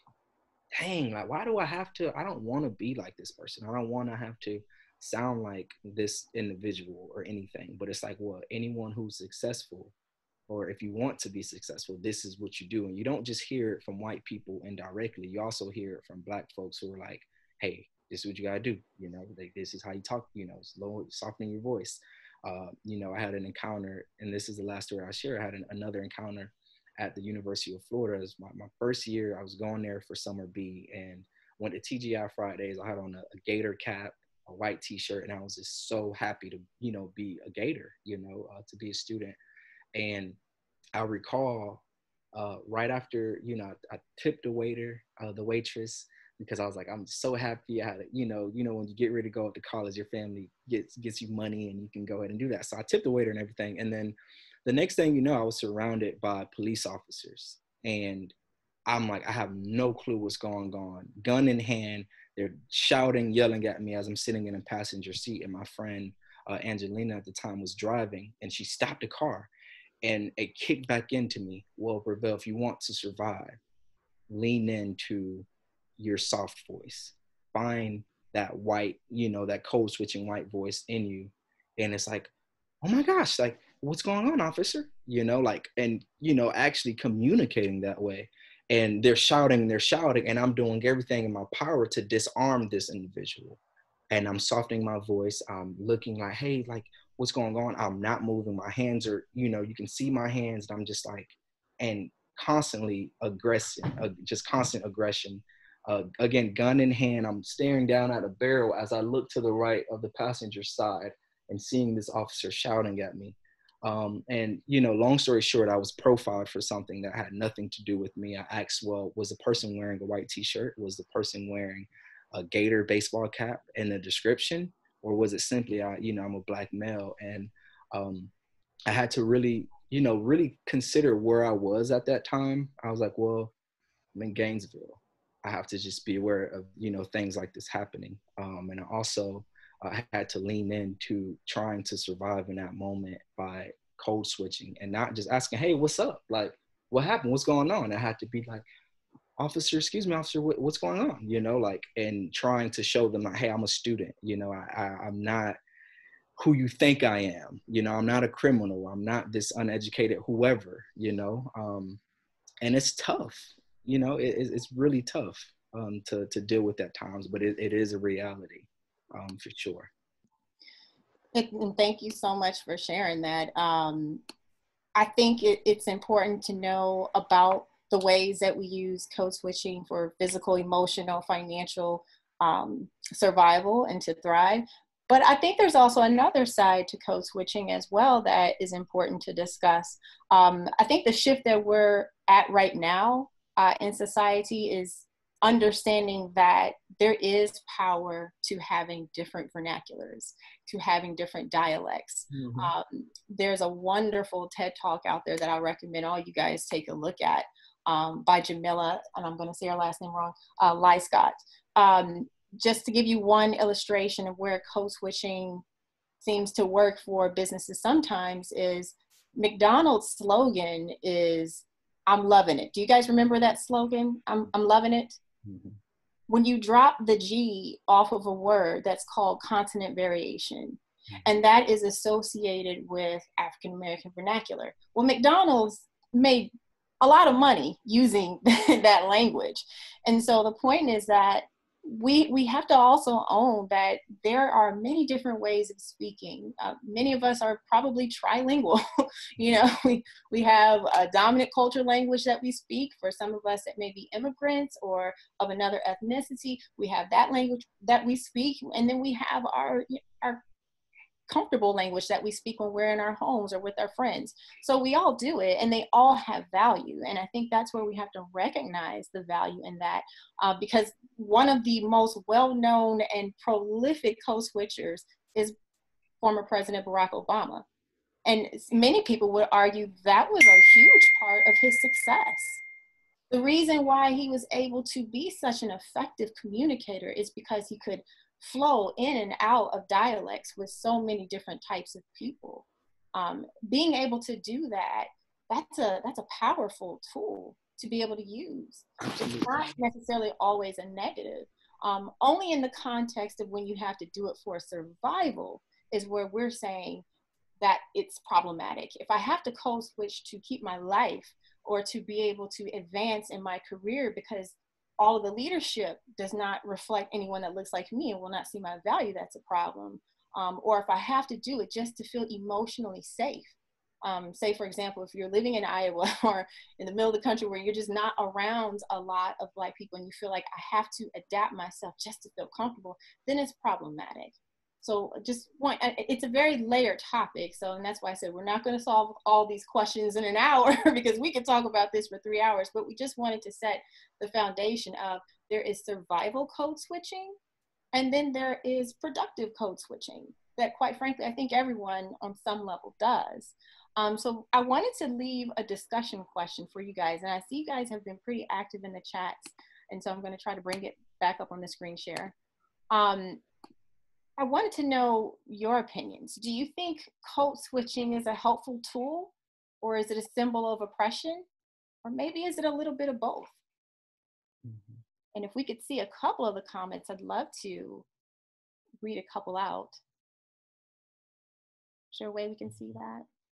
dang, like, why do I have to, I don't want to be like this person. I don't want to have to sound like this individual or anything. But it's like, well, anyone who's successful, or if you want to be successful, this is what you do. And you don't just hear it from white people indirectly. You also hear it from Black folks who are like, hey, this is what you got to do. You know, like, this is how you talk, you know, slow, softening your voice. Uh, you know, I had an encounter, and this is the last story I share. I had an, another encounter at the University of Florida. It was my, my first year. I was going there for summer B and went to T G I Fridays. I had on a, a Gator cap, a white t-shirt, and I was just so happy to, you know, be a Gator, you know, uh, to be a student. And I recall uh, right after, you know, I, I tipped the waiter, uh, the waitress, because I was like, I'm so happy I had it. You know, you know, when you get ready to go up to college, your family gets gets you money and you can go ahead and do that. So I tipped the waiter and everything. And then the next thing you know, I was surrounded by police officers. And I'm like, I have no clue what's going on. Gun in hand, they're shouting, yelling at me as I'm sitting in a passenger seat. And my friend, uh, Angelina at the time, was driving, and she stopped the car and it kicked back into me. Well, Revel, if you want to survive, lean into your soft voice. Find that white, you know, that code switching white voice in you. And it's like, oh my gosh, like, what's going on, officer? You know, like, and, you know, actually communicating that way. And they're shouting, they're shouting, and I'm doing everything in my power to disarm this individual. And I'm softening my voice. I'm looking like, hey, like, what's going on? I'm not moving. My hands are, you know, you can see my hands. And I'm just like, and constantly aggression, uh, just constant aggression. Uh, again, gun in hand, I'm staring down at a barrel as I look to the right of the passenger side and seeing this officer shouting at me. Um, and, you know, long story short, I was profiled for something that had nothing to do with me. I asked, well, was the person wearing a white t-shirt? Was the person wearing a Gator baseball cap in the description? Or was it simply, I, you know, I'm a Black male? And um, I had to really, you know, really consider where I was at that time. I was like, well, I'm in Gainesville. I have to just be aware of, you know, things like this happening. Um, and I also uh, had to lean into trying to survive in that moment by code switching and not just asking, hey, what's up? Like, what happened? What's going on? I had to be like, officer, excuse me, officer, what, what's going on? You know, like, and trying to show them like, hey, I'm a student. You know, I, I, I'm not who you think I am. You know, I'm not a criminal. I'm not this uneducated whoever, you know. Um, and it's tough. You know, it, it's really tough um, to, to deal with at times, but it, it is a reality um, for sure. And thank you so much for sharing that. Um, I think it, it's important to know about the ways that we use code switching for physical, emotional, financial um, survival and to thrive. But I think there's also another side to code switching as well that is important to discuss. Um, I think the shift that we're at right now uh, in society is understanding that there is power to having different vernaculars, to having different dialects. Mm-hmm. Um, there's a wonderful TED Talk out there that I recommend all you guys take a look at um, by Jamila, and I'm going to say her last name wrong, uh, Lyscott. Um, just to give you one illustration of where code switching seems to work for businesses sometimes is McDonald's slogan is, I'm loving it. Do you guys remember that slogan? I'm, I'm loving it. Mm-hmm. When you drop the G off of a word, that's called consonant variation. Mm-hmm. And that is associated with African-American vernacular. Well, McDonald's made a lot of money using that language. And so the point is that we we have to also own that there are many different ways of speaking. Uh, many of us are probably trilingual. You know, we, we have a dominant culture language that we speak. For some of us that may be immigrants or of another ethnicity, we have that language that we speak. And then we have our, our comfortable language that we speak when we're in our homes or with our friends. So we all do it, and they all have value. And I think that's where we have to recognize the value in that, uh, because one of the most well-known and prolific code switchers is former President Barack Obama. And many people would argue that was a huge part of his success. The reason why he was able to be such an effective communicator is because he could flow in and out of dialects with so many different types of people. Um, being able to do that, that's a, that's a powerful tool to be able to use. Absolutely. It's not necessarily always a negative. Um, only in the context of when you have to do it for survival is where we're saying that it's problematic. If I have to code switch to keep my life or to be able to advance in my career because all of the leadership does not reflect anyone that looks like me and will not see my value, that's a problem. Um, or if I have to do it just to feel emotionally safe. Um, say, for example, if you're living in Iowa or in the middle of the country where you're just not around a lot of Black people and you feel like I have to adapt myself just to feel comfortable, then it's problematic. So just one, it's a very layered topic. So, and that's why I said, we're not going to solve all these questions in an hour because we could talk about this for three hours, but we just wanted to set the foundation of there is survival code switching, and then there is productive code switching that, quite frankly, I think everyone on some level does. Um, so I wanted to leave a discussion question for you guys, and I see you guys have been pretty active in the chats, and so I'm going to try to bring it back up on the screen share. Um, I wanted to know your opinions. Do you think code switching is a helpful tool, or is it a symbol of oppression, or maybe is it a little bit of both? Mm-hmm. And if we could see a couple of the comments, I'd love to read a couple out. Is there a way we can see that?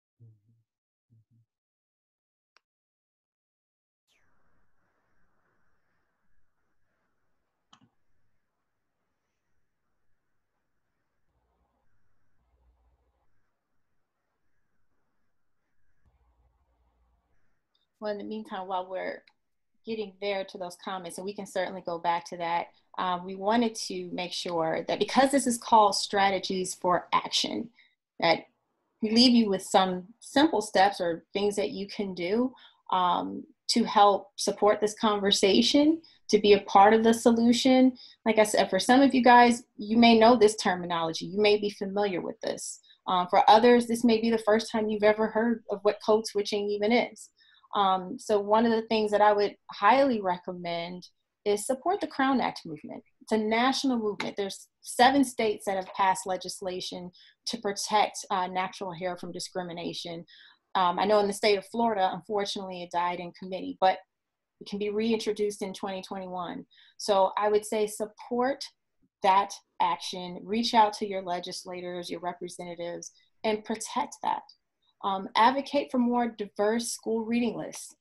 Well, in the meantime, while we're getting there to those comments, and we can certainly go back to that, um, we wanted to make sure that because this is called Strategies for Action, that we leave you with some simple steps or things that you can do um, to help support this conversation, to be a part of the solution. Like I said, for some of you guys, you may know this terminology. You may be familiar with this. Um, for others, this may be the first time you've ever heard of what code switching even is. Um, so one of the things that I would highly recommend is support the Crown Act movement. It's a national movement. There's seven states that have passed legislation to protect uh, natural hair from discrimination. Um, I know in the state of Florida, unfortunately, it died in committee, but it can be reintroduced in twenty twenty-one. So I would say support that action, reach out to your legislators, your representatives, and protect that. Um, advocate for more diverse school reading lists.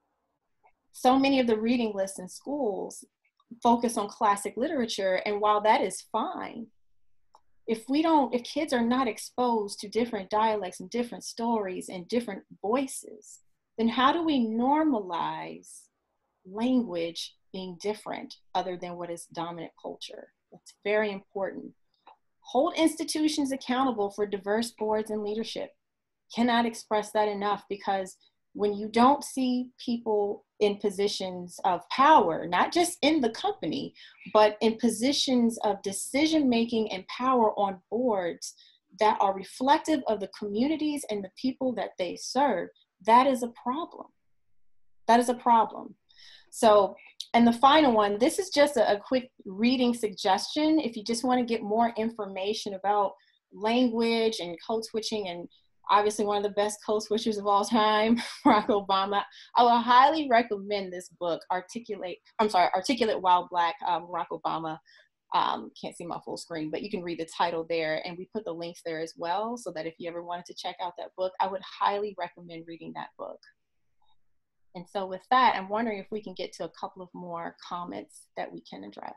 So many of the reading lists in schools focus on classic literature, and while that is fine, if we don't, if kids are not exposed to different dialects and different stories and different voices, then how do we normalize language being different other than what is dominant culture? That's very important. Hold institutions accountable for diverse boards and leadership. Cannot express that enough, because when you don't see people in positions of power, not just in the company, but in positions of decision-making and power on boards that are reflective of the communities and the people that they serve, that is a problem. That is a problem. So and the final one, this is just a, a quick reading suggestion. If you just want to get more information about language and code switching, and obviously one of the best code switchers of all time, Barack Obama, I will highly recommend this book, Articulate, I'm sorry, Articulate While Black, um, Barack Obama. Um, can't see my full screen, but you can read the title there, and we put the links there as well, so that if you ever wanted to check out that book, I would highly recommend reading that book. And so with that, I'm wondering if we can get to a couple of more comments that we can address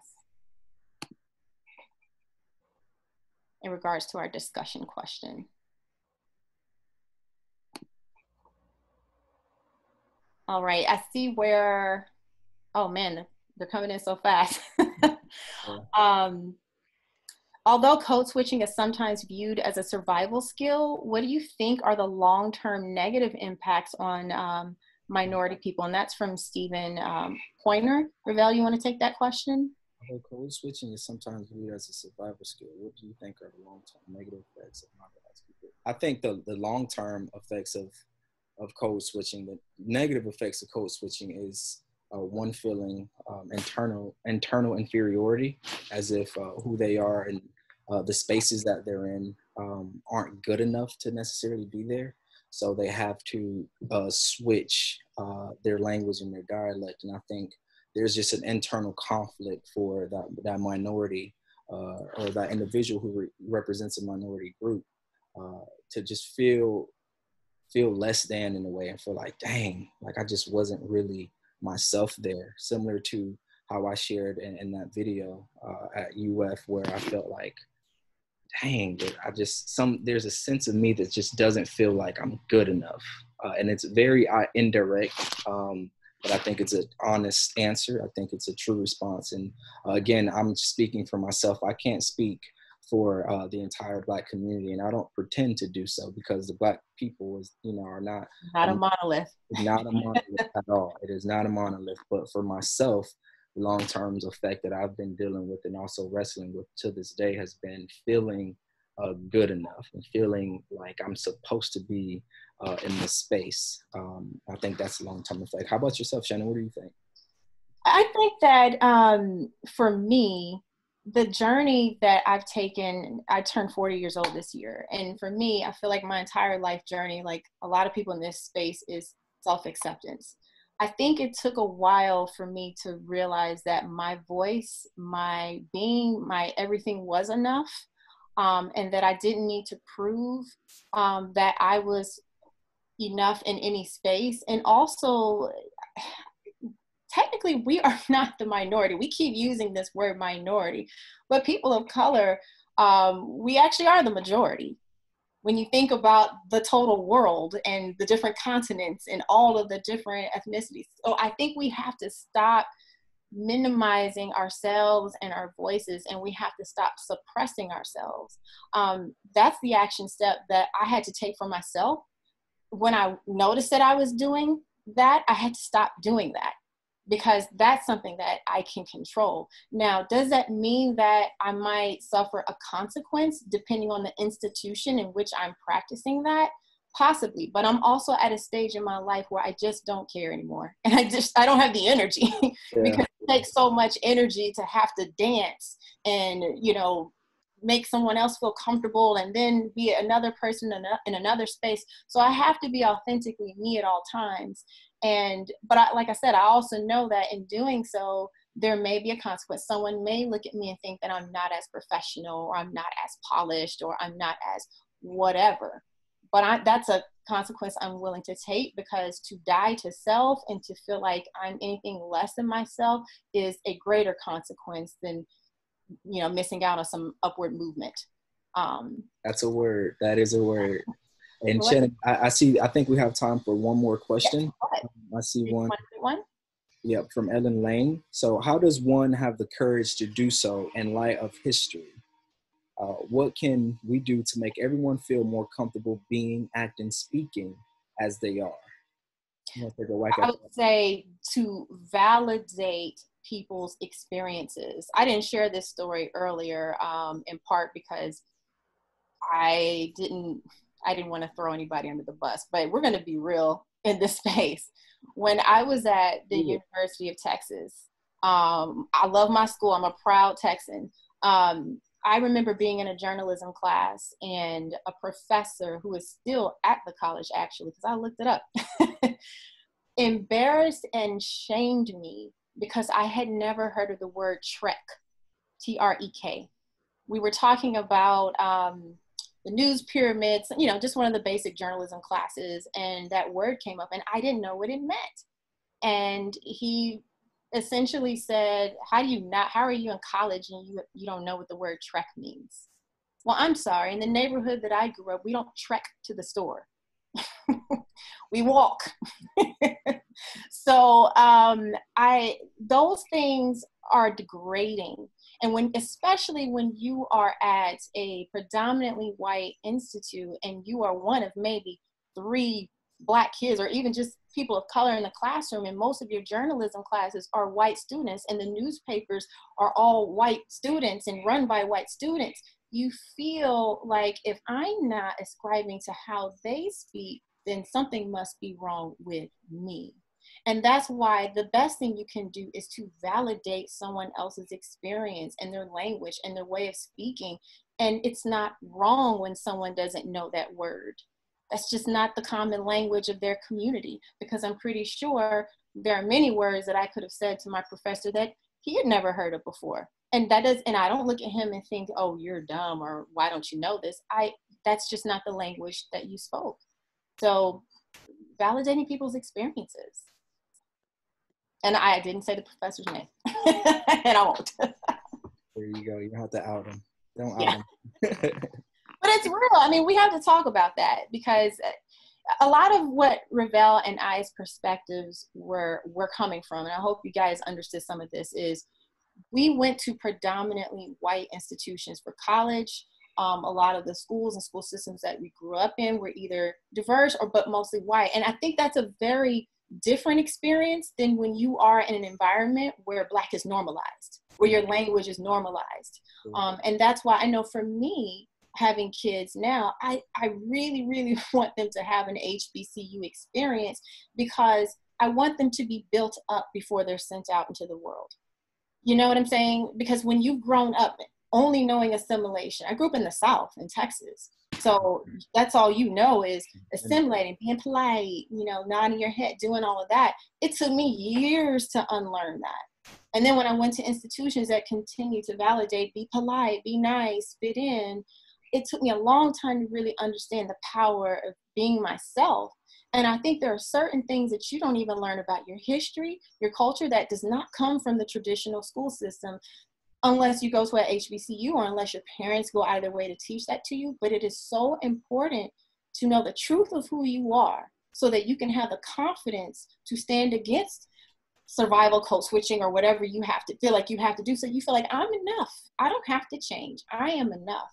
in regards to our discussion question. All right, I see where, oh man, they're coming in so fast. um, although code switching is sometimes viewed as a survival skill, what do you think are the long-term negative impacts on um, minority people? And that's from Stephen um, Pointer. Revel, you want to take that question? Although code switching is sometimes viewed as a survival skill, what do you think are the long-term negative effects of marginalized people? I think the, the long-term effects of, of code switching, the negative effects of code switching is uh, one feeling um, internal internal inferiority, as if uh, who they are and uh, the spaces that they're in um, aren't good enough to necessarily be there. So they have to uh, switch uh, their language and their dialect. And I think there's just an internal conflict for that, that minority uh, or that individual who re represents a minority group uh, to just feel feel less than in a way and feel like, dang, like I just wasn't really myself there. Similar to how I shared in, in that video uh, at U F, where I felt like, dang, I just, some, there's a sense of me that just doesn't feel like I'm good enough. Uh, and it's very uh, indirect, um, but I think it's an honest answer. I think it's a true response. And uh, again, I'm speaking for myself. I can't speak for uh, the entire Black community, and I don't pretend to do so, because the Black people is, you know, are not not a monolith. Not a monolith at all. It is not a monolith. But for myself, the long-term effect that I've been dealing with and also wrestling with to this day has been feeling uh, good enough and feeling like I'm supposed to be uh, in this space. Um, I think that's a long-term effect. How about yourself, Shannon? What do you think? I think that um, for me, the journey that I've taken, I turned forty years old this year. And for me, I feel like my entire life journey, like a lot of people in this space, is self-acceptance. I think it took a while for me to realize that my voice, my being, my everything was enough, um, and that I didn't need to prove um, that I was enough in any space. And also, technically, we are not the minority. We keep using this word minority, but people of color, um, we actually are the majority. When you think about the total world and the different continents and all of the different ethnicities. So I think we have to stop minimizing ourselves and our voices, and we have to stop suppressing ourselves. Um, that's the action step that I had to take for myself. When I noticed that I was doing that, I had to stop doing that, because that's something that I can control. Now, does that mean that I might suffer a consequence depending on the institution in which I'm practicing that? Possibly, but I'm also at a stage in my life where I just don't care anymore. And I just, I don't have the energy yeah. because it takes so much energy to have to dance and, you know, make someone else feel comfortable and then be another person in, a, in another space. So I have to be authentically me at all times. And, but I, like I said, I also know that in doing so, there may be a consequence. Someone may look at me and think that I'm not as professional, or I'm not as polished, or I'm not as whatever. But I, that's a consequence I'm willing to take, because to die to self and to feel like I'm anything less than myself is a greater consequence than, you know, missing out on some upward movement. Um, that's a word. That is a word. And Shannon, I, I see, I think we have time for one more question. Yes, I see one. one. Yep, from Ellen Lane. So how does one have the courage to do so in light of history? Uh, what can we do to make everyone feel more comfortable being, acting, speaking as they are? You take a whack at I would say to validate people's experiences. I didn't share this story earlier, um, in part because I didn't, I didn't want to throw anybody under the bus, but we're going to be real in this space. When I was at the yeah. University of Texas, Um, I love my school. I'm a proud Texan. Um, I remember being in a journalism class and a professor who is still at the college, actually, because I looked it up, embarrassed and shamed me because I had never heard of the word trek, T R E K. We were talking about um, the news pyramids, you know, just one of the basic journalism classes, and that word came up and I didn't know what it meant. And he essentially said, how do you not, how are you in college and you, you don't know what the word trek means? Well, I'm sorry, in the neighborhood that I grew up, we don't trek to the store. We walk. So um, I, those things are degrading. And when, especially when you are at a predominantly white institute and you are one of maybe three Black kids or even just people of color in the classroom, and most of your journalism classes are white students and the newspapers are all white students and run by white students, you feel like if I'm not ascribing to how they speak, then something must be wrong with me. And that's why the best thing you can do is to validate someone else's experience and their language and their way of speaking. And it's not wrong when someone doesn't know that word. That's just not the common language of their community, because I'm pretty sure there are many words that I could have said to my professor that he had never heard of before. And that is, and I don't look at him and think, oh, you're dumb, or why don't you know this? I, that's just not the language that you spoke. So validating people's experiences. And I didn't say the professor's name, and I won't. There you go. You don't have to out him. Don't out Yeah. him. But it's real. I mean, we have to talk about that, because a lot of what Revel and I's perspectives were, were coming from, and I hope you guys understood some of this, is we went to predominantly white institutions for college. Um, a lot of the schools and school systems that we grew up in were either diverse or but mostly white. And I think that's a very different experience than when you are in an environment where Black is normalized, where your language is normalized. Um, and that's why I know for me, having kids now, I, I really, really want them to have an H B C U experience, because I want them to be built up before they're sent out into the world. You know what I'm saying? Because when you've grown up only knowing assimilation, I grew up in the South, in Texas. So that's all you know is assimilating, being polite, you know, nodding your head, doing all of that. It took me years to unlearn that. And then when I went to institutions that continue to validate, be polite, be nice, fit in, it took me a long time to really understand the power of being myself. And I think there are certain things that you don't even learn about your history, your culture, that does not come from the traditional school system, unless you go to an H B C U or unless your parents go out of their way to teach that to you. But it is so important to know the truth of who you are so that you can have the confidence to stand against survival code switching or whatever you have to feel like you have to do. So you feel like, I'm enough. I don't have to change. I am enough.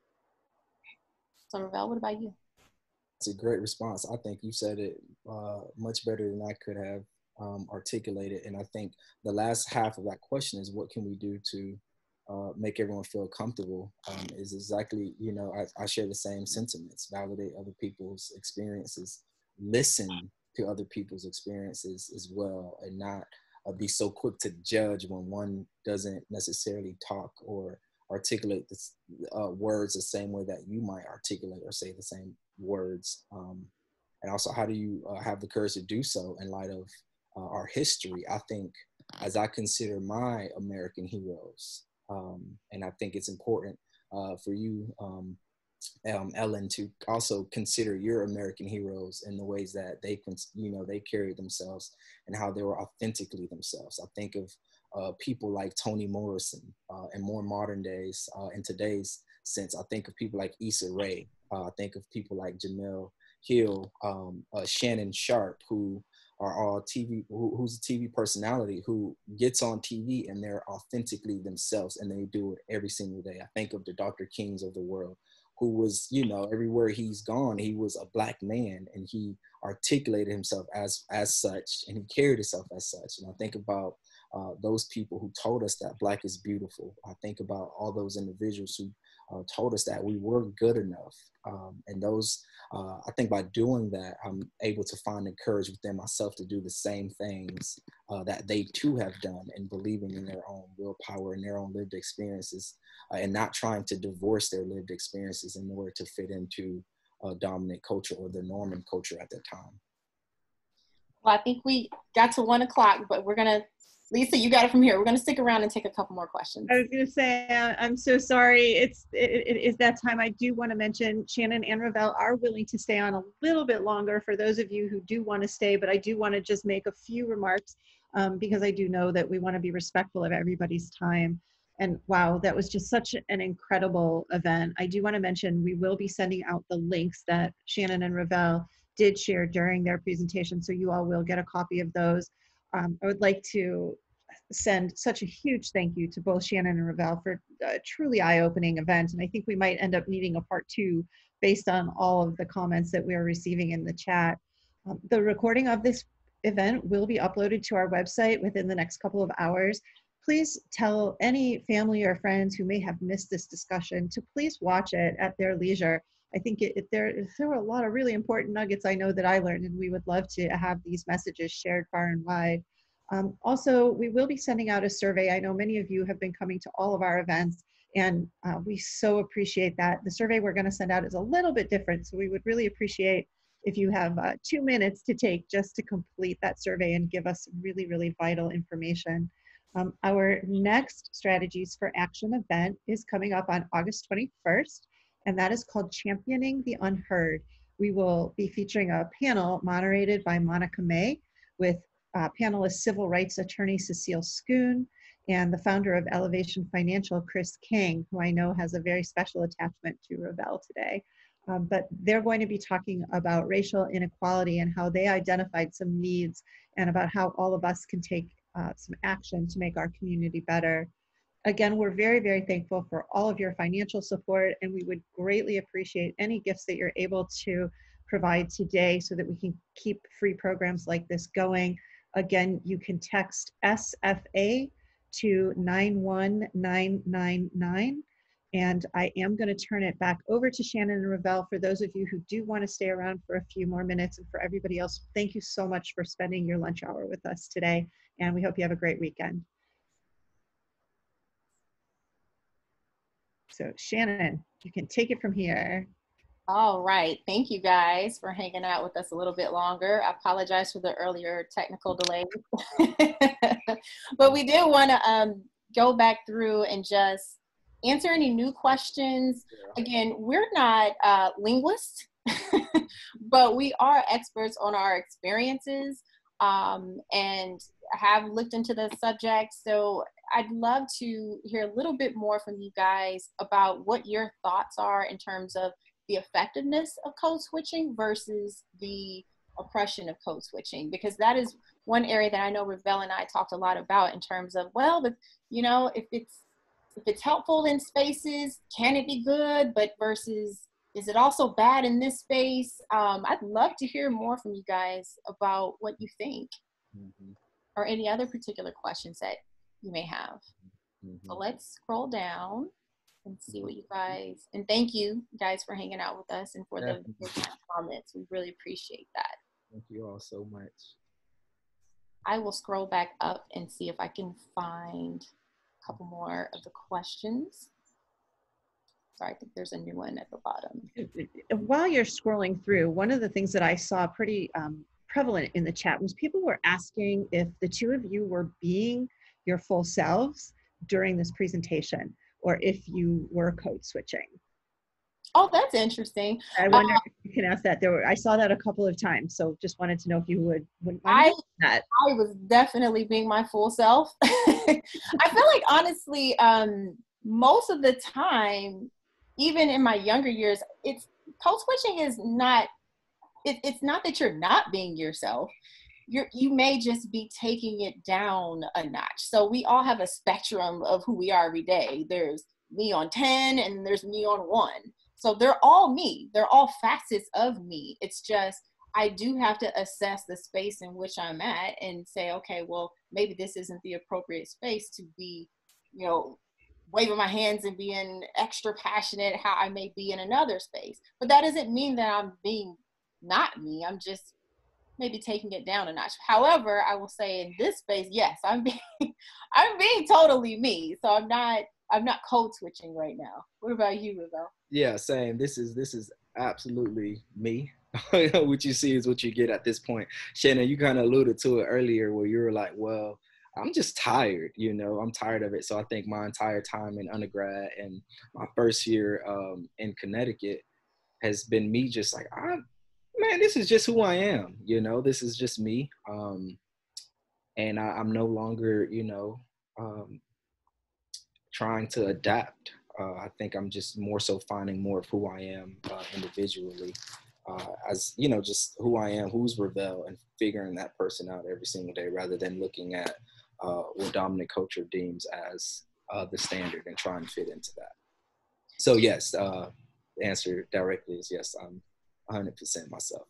So Revel, what about you? It's a great response. I think you said it uh, much better than I could have um, articulated. And I think the last half of that question is, what can we do to uh, make everyone feel comfortable? Um, is exactly, you know, I, I share the same sentiments. Validate other people's experiences. Listen to other people's experiences as well, and not uh, be so quick to judge when one doesn't necessarily talk or articulate this, uh, words the same way that you might articulate or say the same words. Um, and also, how do you uh, have the courage to do so in light of uh, our history? I think, as I consider my American heroes, um, and I think it's important uh, for you, um, um, Ellen, to also consider your American heroes in the ways that they can, you know, they carried themselves and how they were authentically themselves. I think of uh, people like Toni Morrison, uh, in more modern days, uh, in today's sense. I think of people like Issa Rae. Uh, I think of people like Jamel Hill, um, uh, Shannon Sharp, who are all T V, who, who's a T V personality who gets on T V and they're authentically themselves and they do it every single day. I think of the Doctor Kings of the world, who was, you know, everywhere he's gone, he was a Black man and he articulated himself as as such, and he carried himself as such. And I think about uh, those people who told us that Black is beautiful. I think about all those individuals who uh, told us that we were good enough. Um, and those, uh, I think by doing that, I'm able to find the courage within myself to do the same things uh, that they too have done, and believing in their own willpower and their own lived experiences, uh, and not trying to divorce their lived experiences in order to fit into a dominant culture or the Norman culture at that time. Well, I think we got to one o'clock, but we're gonna, Lisa, you got it from here. We're gonna stick around and take a couple more questions. I was going to say, uh, I'm so sorry. It's it, it is that time. I do want to mention Shannon and Revel are willing to stay on a little bit longer for those of you who do want to stay, but I do want to just make a few remarks um, because I do know that we want to be respectful of everybody's time. And wow, that was just such an incredible event. I do want to mention we will be sending out the links that Shannon and Revel did share during their presentation, so you all will get a copy of those. Um, I would like to send such a huge thank you to both Shannon and Revel for a truly eye-opening event, and I think we might end up needing a part two based on all of the comments that we are receiving in the chat. Um, the recording of this event will be uploaded to our website within the next couple of hours. Please tell any family or friends who may have missed this discussion to please watch it at their leisure. I think it, it, there, there were a lot of really important nuggets I know that I learned, and we would love to have these messages shared far and wide. Um, also, we will be sending out a survey. I know many of you have been coming to all of our events, and uh, we so appreciate that. The survey we're going to send out is a little bit different, so we would really appreciate if you have uh, two minutes to take just to complete that survey and give us really, really vital information. Um, our next Strategies for Action event is coming up on August twenty-first, and that is called Championing the Unheard. We will be featuring a panel moderated by Monica May with uh, panelist civil rights attorney Cecile Schoon and the founder of Elevation Financial, Chris King, who I know has a very special attachment to Revel today. Um, but they're going to be talking about racial inequality and how they identified some needs, and about how all of us can take uh, some action to make our community better. Again, we're very, very thankful for all of your financial support, and we would greatly appreciate any gifts that you're able to provide today so that we can keep free programs like this going. Again, you can text S F A to nine one nine nine nine. And I am going to turn it back over to Shannon and Revel for those of you who do want to stay around for a few more minutes. And for everybody else, thank you so much for spending your lunch hour with us today. And we hope you have a great weekend. So Shannon, you can take it from here. All right. Thank you guys for hanging out with us a little bit longer. I apologize for the earlier technical delay. But we did want to um, go back through and just answer any new questions. Again, we're not uh, linguists, but we are experts on our experiences um, and have looked into the subject. So I'd love to hear a little bit more from you guys about what your thoughts are in terms of the effectiveness of code switching versus the oppression of code switching, because that is one area that I know Revel and I talked a lot about in terms of, well, but you know, if it's if it's helpful in spaces, can it be good? But versus, is it also bad in this space? Um, I'd love to hear more from you guys about what you think, mm-hmm. or any other particular questions that you may have. Mm-hmm. So let's scroll down and see what you guys, and thank you guys for hanging out with us and for the, the comments. We really appreciate that. Thank you all so much. I will scroll back up and see if I can find a couple more of the questions. Sorry, I think there's a new one at the bottom. While you're scrolling through, one of the things that I saw pretty um, prevalent in the chat was people were asking if the two of you were being your full selves during this presentation, or if you were code switching. Oh, that's interesting. I wonder uh, if you can ask that. There were, I saw that a couple of times, so just wanted to know if you would. Wouldn't mind I, that. I was definitely being my full self. I feel like, honestly, um, most of the time, even in my younger years, it's code switching is not, it, it's not that you're not being yourself. You're, you may just be taking it down a notch. So we all have a spectrum of who we are every day. There's me on ten and there's me on one. So they're all me. They're all facets of me. It's just, I do have to assess the space in which I'm at and say, okay, well, maybe this isn't the appropriate space to be, you know, waving my hands and being extra passionate how I may be in another space. But that doesn't mean that I'm being not me. I'm just maybe taking it down a notch. However, I will say in this space, yes, I'm being I'm being totally me. So I'm not I'm not code switching right now. What about you, Revel? Yeah, same. This is this is absolutely me. What you see is what you get at this point. Shannon, you kind of alluded to it earlier where you were like, well, I'm just tired, you know, I'm tired of it. So I think my entire time in undergrad and my first year um, in Connecticut has been me just like, I'm, man, this is just who I am, you know, this is just me. Um, and I, I'm no longer, you know, um, trying to adapt. Uh, I think I'm just more so finding more of who I am uh, individually. Uh, as, you know, just who I am, who's Revel, and figuring that person out every single day rather than looking at uh, what dominant culture deems as uh, the standard and trying to fit into that. So yes, uh, the answer directly is yes, I'm one hundred percent myself.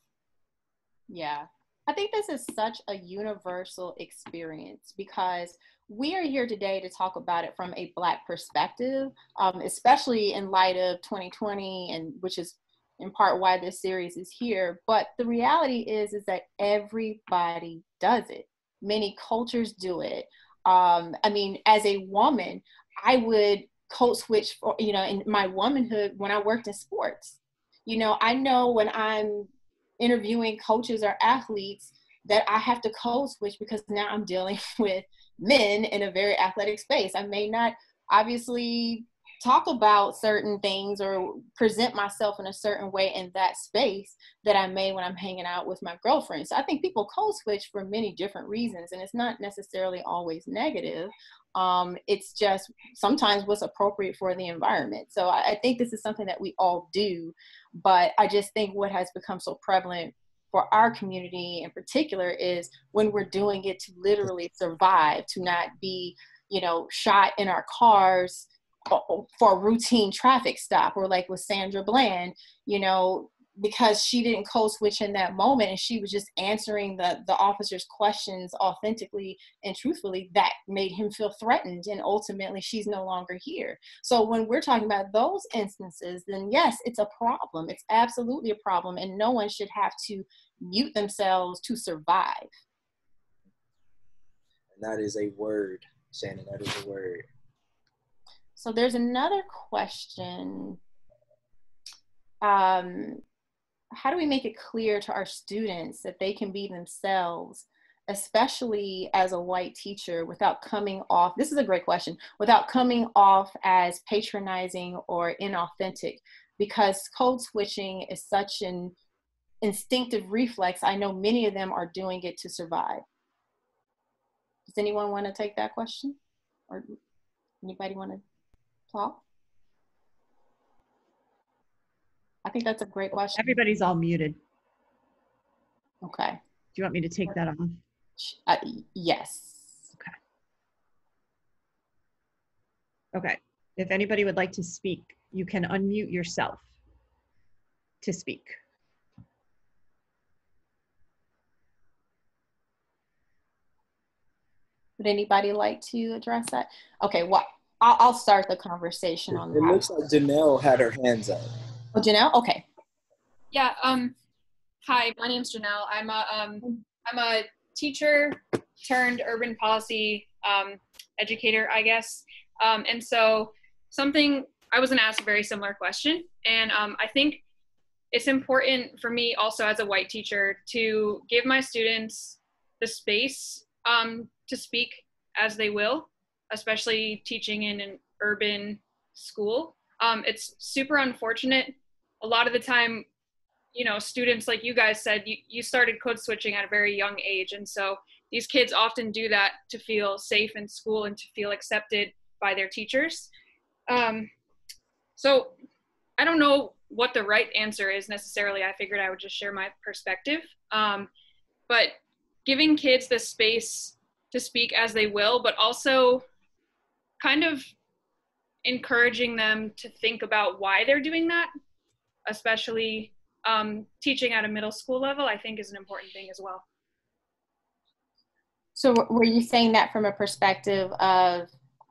Yeah, I think this is such a universal experience because we are here today to talk about it from a Black perspective, um, especially in light of twenty twenty, and which is in part why this series is here. But the reality is, is that everybody does it. Many cultures do it. Um, I mean, as a woman, I would code switch for, you know, in my womanhood when I worked in sports. You know, I know when I'm interviewing coaches or athletes that I have to code switch because now I'm dealing with men in a very athletic space. I may not obviously talk about certain things or present myself in a certain way in that space that I may when I'm hanging out with my girlfriend. So I think people code switch for many different reasons, and it's not necessarily always negative. Um, it's just sometimes what's appropriate for the environment. So I, I think this is something that we all do, but I just think what has become so prevalent for our community in particular is when we're doing it to literally survive, to not be, you know, shot in our cars for a routine traffic stop, or like with Sandra Bland, you know, because she didn't code switch in that moment and she was just answering the, the officer's questions authentically and truthfully, that made him feel threatened, and ultimately she's no longer here. So when we're talking about those instances, then yes, it's a problem. It's absolutely a problem, and no one should have to mute themselves to survive. And that is a word, Shannon, that is a word. So there's another question. Um, how do we make it clear to our students that they can be themselves, especially as a white teacher, without coming off, this is a great question, without coming off as patronizing or inauthentic? Because code switching is such an instinctive reflex. I know many of them are doing it to survive. Does anyone want to take that question? Or anybody want to talk? I think that's a great question. Everybody's all muted. Okay. Do you want me to take that off? Uh, yes. Okay. Okay. If anybody would like to speak, you can unmute yourself to speak. Would anybody like to address that? Okay, well, I'll, I'll start the conversation on It that. looks like Janelle had her hands up. Oh, Janelle? Okay. Yeah, um, hi, my name's Janelle. I'm a, um, I'm a teacher turned urban policy um, educator, I guess. Um, and so something, I was gonna ask a very similar question. And um, I think it's important for me also as a white teacher to give my students the space um, to speak as they will, especially teaching in an urban school. Um, it's super unfortunate. A lot of the time, you know, students, like you guys said, you, you started code switching at a very young age. And so these kids often do that to feel safe in school and to feel accepted by their teachers. Um, so I don't know what the right answer is necessarily. I figured I would just share my perspective. Um, but giving kids the space to speak as they will, but also kind of encouraging them to think about why they're doing that, especially um, teaching at a middle school level, I think is an important thing as well. So were you saying that from a perspective of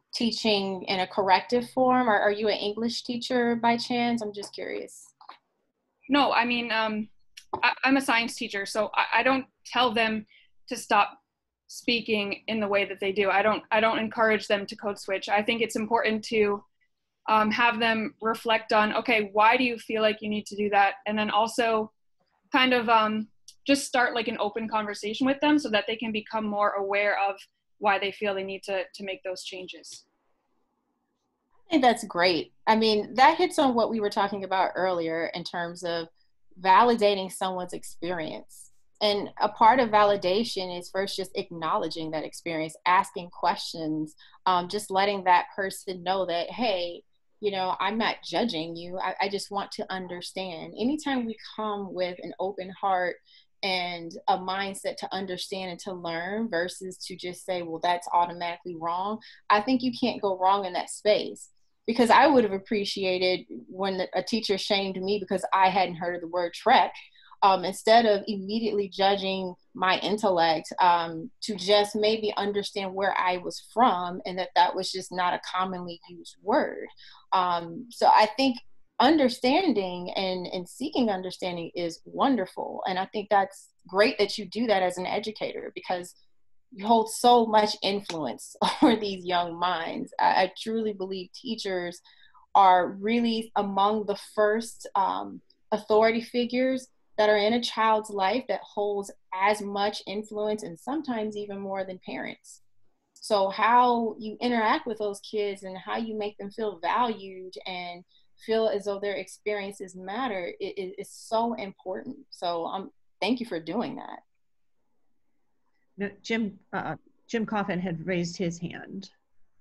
teaching in a corrective form? Or are you an English teacher by chance? I'm just curious. No, I mean, um, I, I'm a science teacher, so I, I don't tell them to stop speaking in the way that they do. I don't, I don't encourage them to code switch. I think it's important to um, have them reflect on, okay, why do you feel like you need to do that? And then also kind of um, just start like an open conversation with them so that they can become more aware of why they feel they need to, to make those changes. I think that's great. I mean, that hits on what we were talking about earlier in terms of validating someone's experience. And a part of validation is first just acknowledging that experience, asking questions, um, just letting that person know that, hey, you know, I'm not judging you. I, I just want to understand. Anytime we come with an open heart and a mindset to understand and to learn versus to just say, well, that's automatically wrong, I think you can't go wrong in that space. Because I would have appreciated when a teacher shamed me because I hadn't heard of the word Trek, um, instead of immediately judging my intellect, um, to just maybe understand where I was from and that that was just not a commonly used word. Um, so I think understanding and, and seeking understanding is wonderful. And I think that's great that you do that as an educator, because you hold so much influence over these young minds. I, I truly believe teachers are really among the first um, authority figures that are in a child's life that holds as much influence and sometimes even more than parents. So how you interact with those kids and how you make them feel valued and feel as though their experiences matter is, is so important. So um, thank you for doing that. No, Jim, uh, Jim Coffin had raised his hand.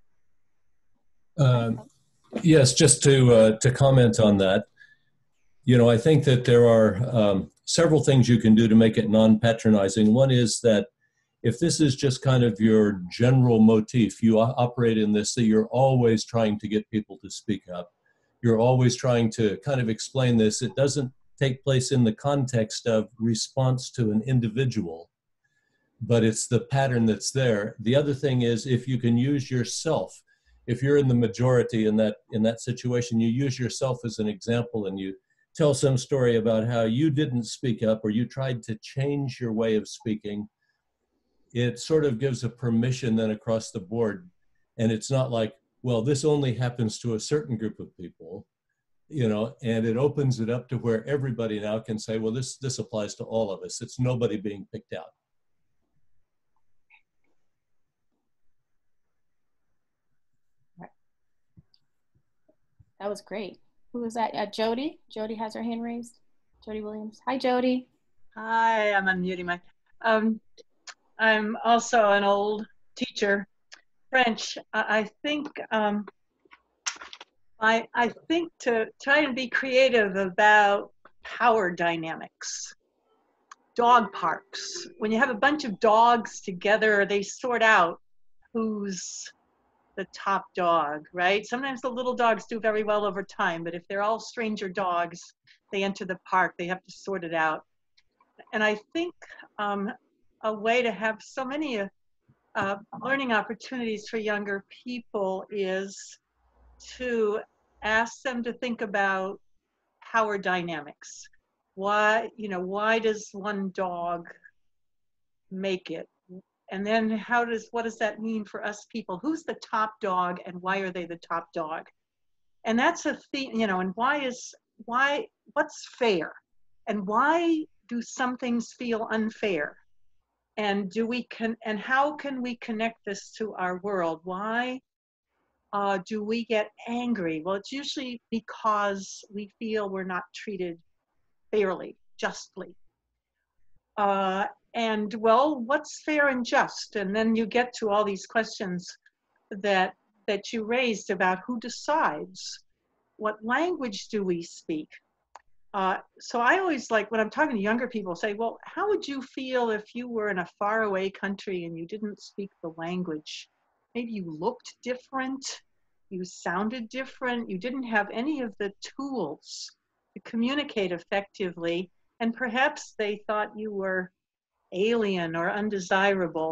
Um, yes, just to uh, to comment on that, you know, I think that there are um, several things you can do to make it non-patronizing. One is that if this is just kind of your general motif, you operate in this, that you're always trying to get people to speak up. You're always trying to kind of explain this. It doesn't take place in the context of response to an individual, but it's the pattern that's there. The other thing is, if you can use yourself, if you're in the majority in that in that situation, you use yourself as an example and you tell some story about how you didn't speak up or you tried to change your way of speaking. It sort of gives a permission then across the board. And it's not like, well, this only happens to a certain group of people, you know, and it opens it up to where everybody now can say, well, this this applies to all of us. It's nobody being picked out. That was great. Who was that? Uh, Jody? Jody has her hand raised. Jody Williams. Hi, Jody. Hi, I'm unmuting my. Um, I'm also an old teacher, French. I, I think um, I I think to try and be creative about power dynamics. Dog parks. When you have a bunch of dogs together, they sort out who's the top dog, right? Sometimes the little dogs do very well over time, but if they're all stranger dogs, they enter the park, they have to sort it out. And I think um, a way to have so many uh, learning opportunities for younger people is to ask them to think about power dynamics. Why, you know, why does one dog make it? And then how does, what does that mean for us people? Who's the top dog and why are they the top dog? And that's a theme, you know, and why is, why, what's fair? And why do some things feel unfair? And do we, can, and how can we connect this to our world? Why uh, do we get angry? Well, it's usually because we feel we're not treated fairly, justly. Uh, and well, what's fair and just? And then you get to all these questions that that you raised about who decides, what language do we speak? Uh, so I always like, when I'm talking to younger people, say, well, how would you feel if you were in a faraway country and you didn't speak the language? Maybe you looked different, you sounded different, you didn't have any of the tools to communicate effectively, and perhaps they thought you were alien or undesirable.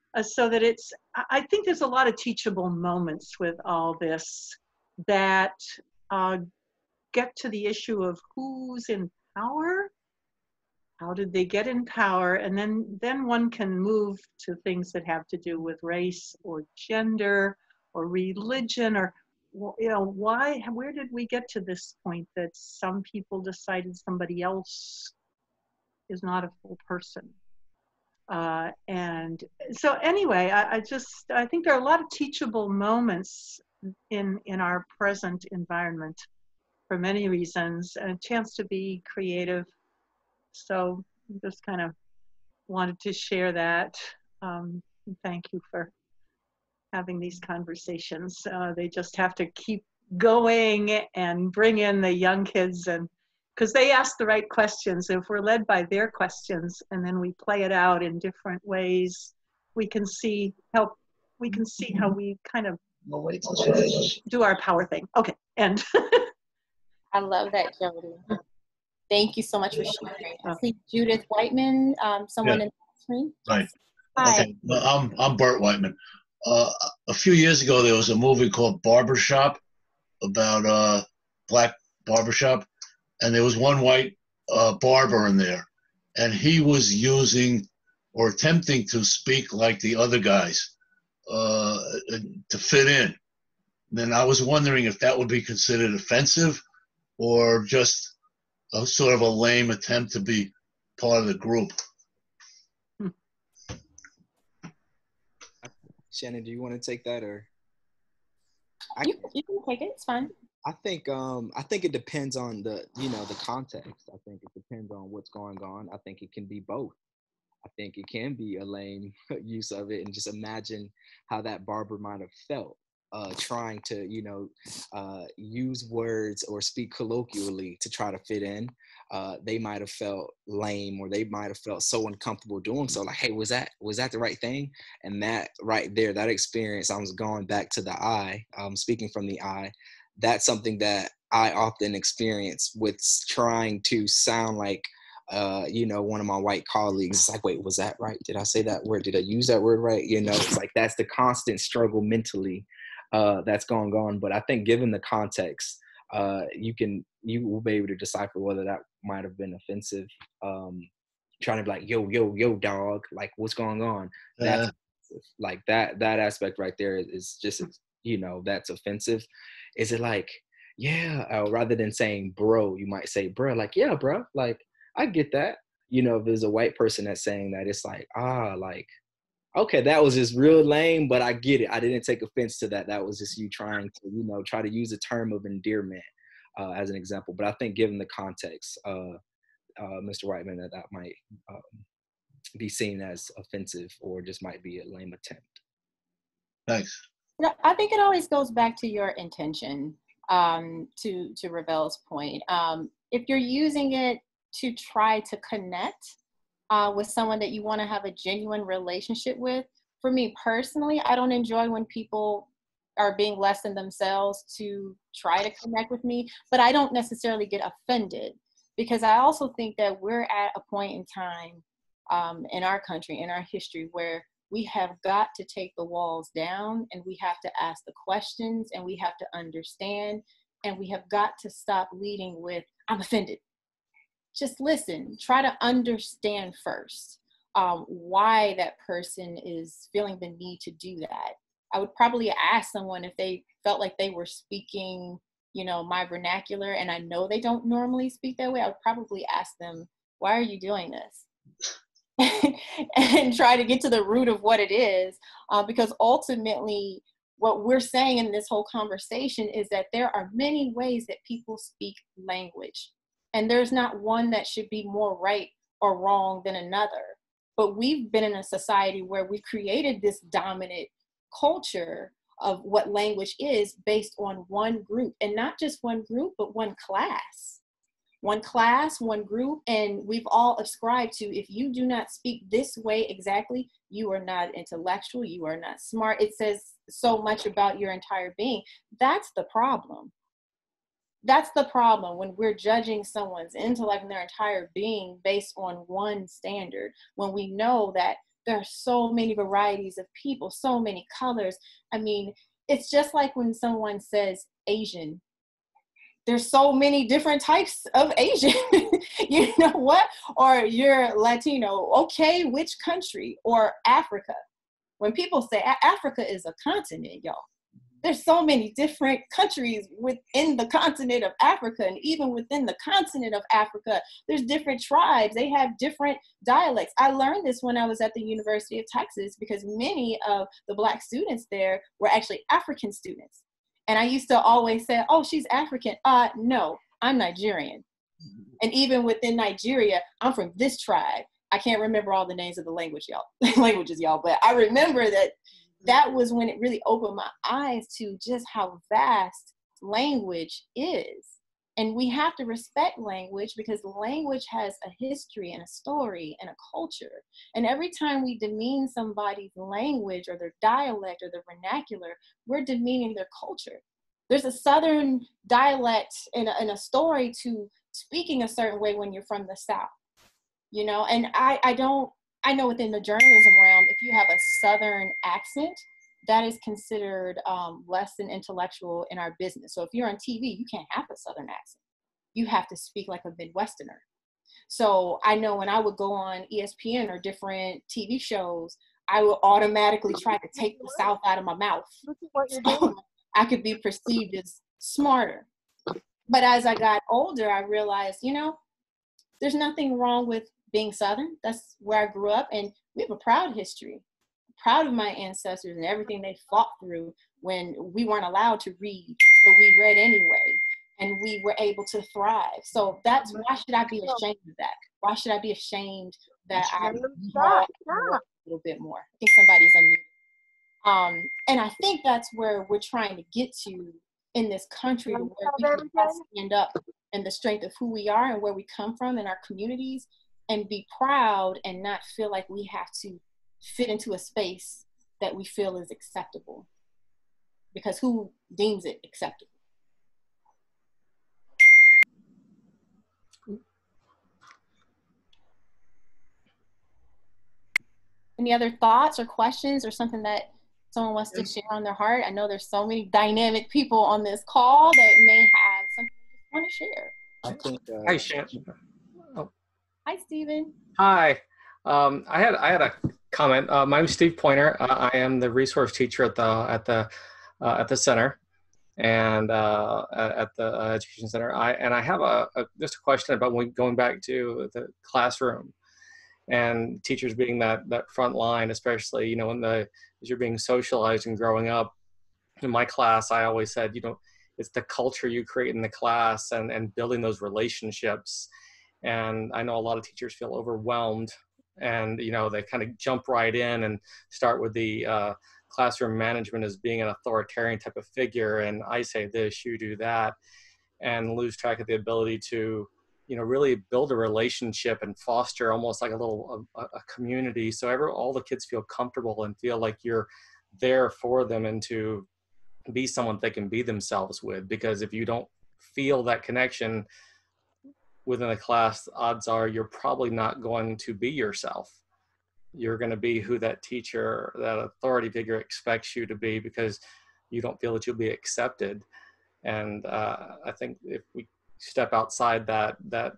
uh, so that it's, I I think there's a lot of teachable moments with all this that uh, get to the issue of who's in power. How did they get in power? And then, then one can move to things that have to do with race or gender or religion, or, you know, why, where did we get to this point that some people decided somebody else is not a full person? Uh, and so anyway, I, I just, I think there are a lot of teachable moments in, in our present environment for many reasons, and a chance to be creative. So just kind of wanted to share that. Um, thank you for having these conversations. Uh, they just have to keep going and bring in the young kids, and because they ask the right questions. If we're led by their questions and then we play it out in different ways, we can see help. We can see how we kind of do our power thing. Okay, and I love that, Jody. Thank you so much for sharing. I see Judith Whiteman, um, someone Yeah. in the screen. Right. Hi. Okay. Well, I'm I'm Bert Whiteman. Uh, a few years ago, there was a movie called Barbershop about uh black barbershop, and there was one white uh, barber in there, and he was using or attempting to speak like the other guys uh, to fit in. And I was wondering if that would be considered offensive or just a sort of a lame attempt to be part of the group. Shannon, do you want to take that, or? I, you, you can take it. It's fine. I think um, I think it depends on the you know the context. I think it depends on what's going on. I think it can be both. I think it can be a lame use of it, and just imagine how that barber might have felt uh, trying to you know uh, use words or speak colloquially to try to fit in. Uh, they might have felt lame, or they might have felt so uncomfortable doing so. Like, hey, was that was that the right thing? And that right there, that experience, I was going back to the I. Um, speaking from the I, that's something that I often experience with trying to sound like, uh, you know, one of my white colleagues. It's like, wait, was that right? Did I say that word? Did I use that word right? You know, it's like that's the constant struggle mentally uh, that's going on. But I think given the context, uh, you can you will be able to decipher whether that might have been offensive. Um, trying to be like, yo, yo, yo, dog, like what's going on? That's Uh, like that that aspect right there is just, you know, that's offensive. Is it like, yeah, uh, rather than saying bro, you might say bro, like, yeah, bro, like I get that. You know, if there's a white person that's saying that, it's like, ah, like, okay, that was just real lame, but I get it. I didn't take offense to that. That was just you trying to, you know, try to use a term of endearment uh, as an example. But I think given the context, uh, uh, Mister Whiteman, that that might um, be seen as offensive or just might be a lame attempt. Thanks. I think it always goes back to your intention, um, to, to Revel's point. Um, if you're using it to try to connect uh, with someone that you want to have a genuine relationship with, for me personally, I don't enjoy when people are being less than themselves to try to connect with me, but I don't necessarily get offended, because I also think that we're at a point in time um, in our country, in our history, where we have got to take the walls down, and we have to ask the questions, and we have to understand, and we have got to stop leading with, I'm offended. Just listen, try to understand first um, why that person is feeling the need to do that. I would probably ask someone if they felt like they were speaking, you know, my vernacular, and I know they don't normally speak that way. I would probably ask them, why are you doing this? And try to get to the root of what it is, uh, because ultimately what we're saying in this whole conversation is that there are many ways that people speak language, and there's not one that should be more right or wrong than another. But we've been in a society where we created this dominant culture of what language is based on one group, and not just one group, but one class. One class, one group, and we've all ascribed to, if you do not speak this way exactly, you are not intellectual, you are not smart. It says so much about your entire being. That's the problem. That's the problem when we're judging someone's intellect and their entire being based on one standard, when we know that there are so many varieties of people, so many colors. I mean, it's just like when someone says Asian. There's so many different types of Asian, you know what? Or you're Latino, okay, which country? Or Africa. When people say Africa is a continent, y'all, there's so many different countries within the continent of Africa, and even within the continent of Africa, there's different tribes. They have different dialects. I learned this when I was at the University of Texas because many of the Black students there were actually African students. And I used to always say, oh, she's African. Uh, no, I'm Nigerian. And even within Nigeria, I'm from this tribe. I can't remember all the names of the language, y'all, languages, y'all, but I remember that that was when it really opened my eyes to just how vast language is. And we have to respect language because language has a history and a story and a culture. And every time we demean somebody's language or their dialect or their vernacular, we're demeaning their culture. There's a Southern dialect and a, and a story to speaking a certain way when you're from the South, you know? And I, I don't, I know within the journalism realm, if you have a Southern accent, that is considered um, less than intellectual in our business. So if you're on T V, you can't have a Southern accent. You have to speak like a Midwesterner. So I know when I would go on E S P N or different T V shows, I would automatically try to take the South out of my mouth. So I could be perceived as smarter. But as I got older, I realized, you know, there's nothing wrong with being Southern. That's where I grew up, and we have a proud history. Proud of my ancestors and everything they fought through when we weren't allowed to read, but we read anyway, and we were able to thrive. So that's, why should I be ashamed of that? Why should I be ashamed that I a little bit more? I think somebody's unmuted. Um, and I think that's where we're trying to get to in this country, where we can stand up in the strength of who we are and where we come from in our communities, and be proud and not feel like we have to fit into a space that we feel is acceptable, because who deems it acceptable? Any other thoughts or questions or something that someone wants to share on their heart? I know there's so many dynamic people on this call that may have something they want to share. I think. Uh, Hi, Shannon. Oh. Hi, Stephen. Hi. Um, I had I had a comment. Uh, my name is Steve Pointer. Uh, I am the resource teacher at the at the uh, at the center, and uh, at the uh, education center. I and I have a, a just a question about when going back to the classroom, and teachers being that that front line, especially, you know, when the as you're being socialized and growing up. In my class, I always said, you know, it's the culture you create in the class and and building those relationships. And I know a lot of teachers feel overwhelmed, and, you know, they kind of jump right in and start with the uh, classroom management as being an authoritarian type of figure. And I say this, you do that, and lose track of the ability to, you know, really build a relationship and foster almost like a little a, a community. So every, all the kids feel comfortable and feel like you're there for them and to be someone they can be themselves with. Because if you don't feel that connection within a class, odds are you're probably not going to be yourself. You're going to be who that teacher, that authority figure expects you to be, because you don't feel that you'll be accepted. And uh, I think if we step outside that that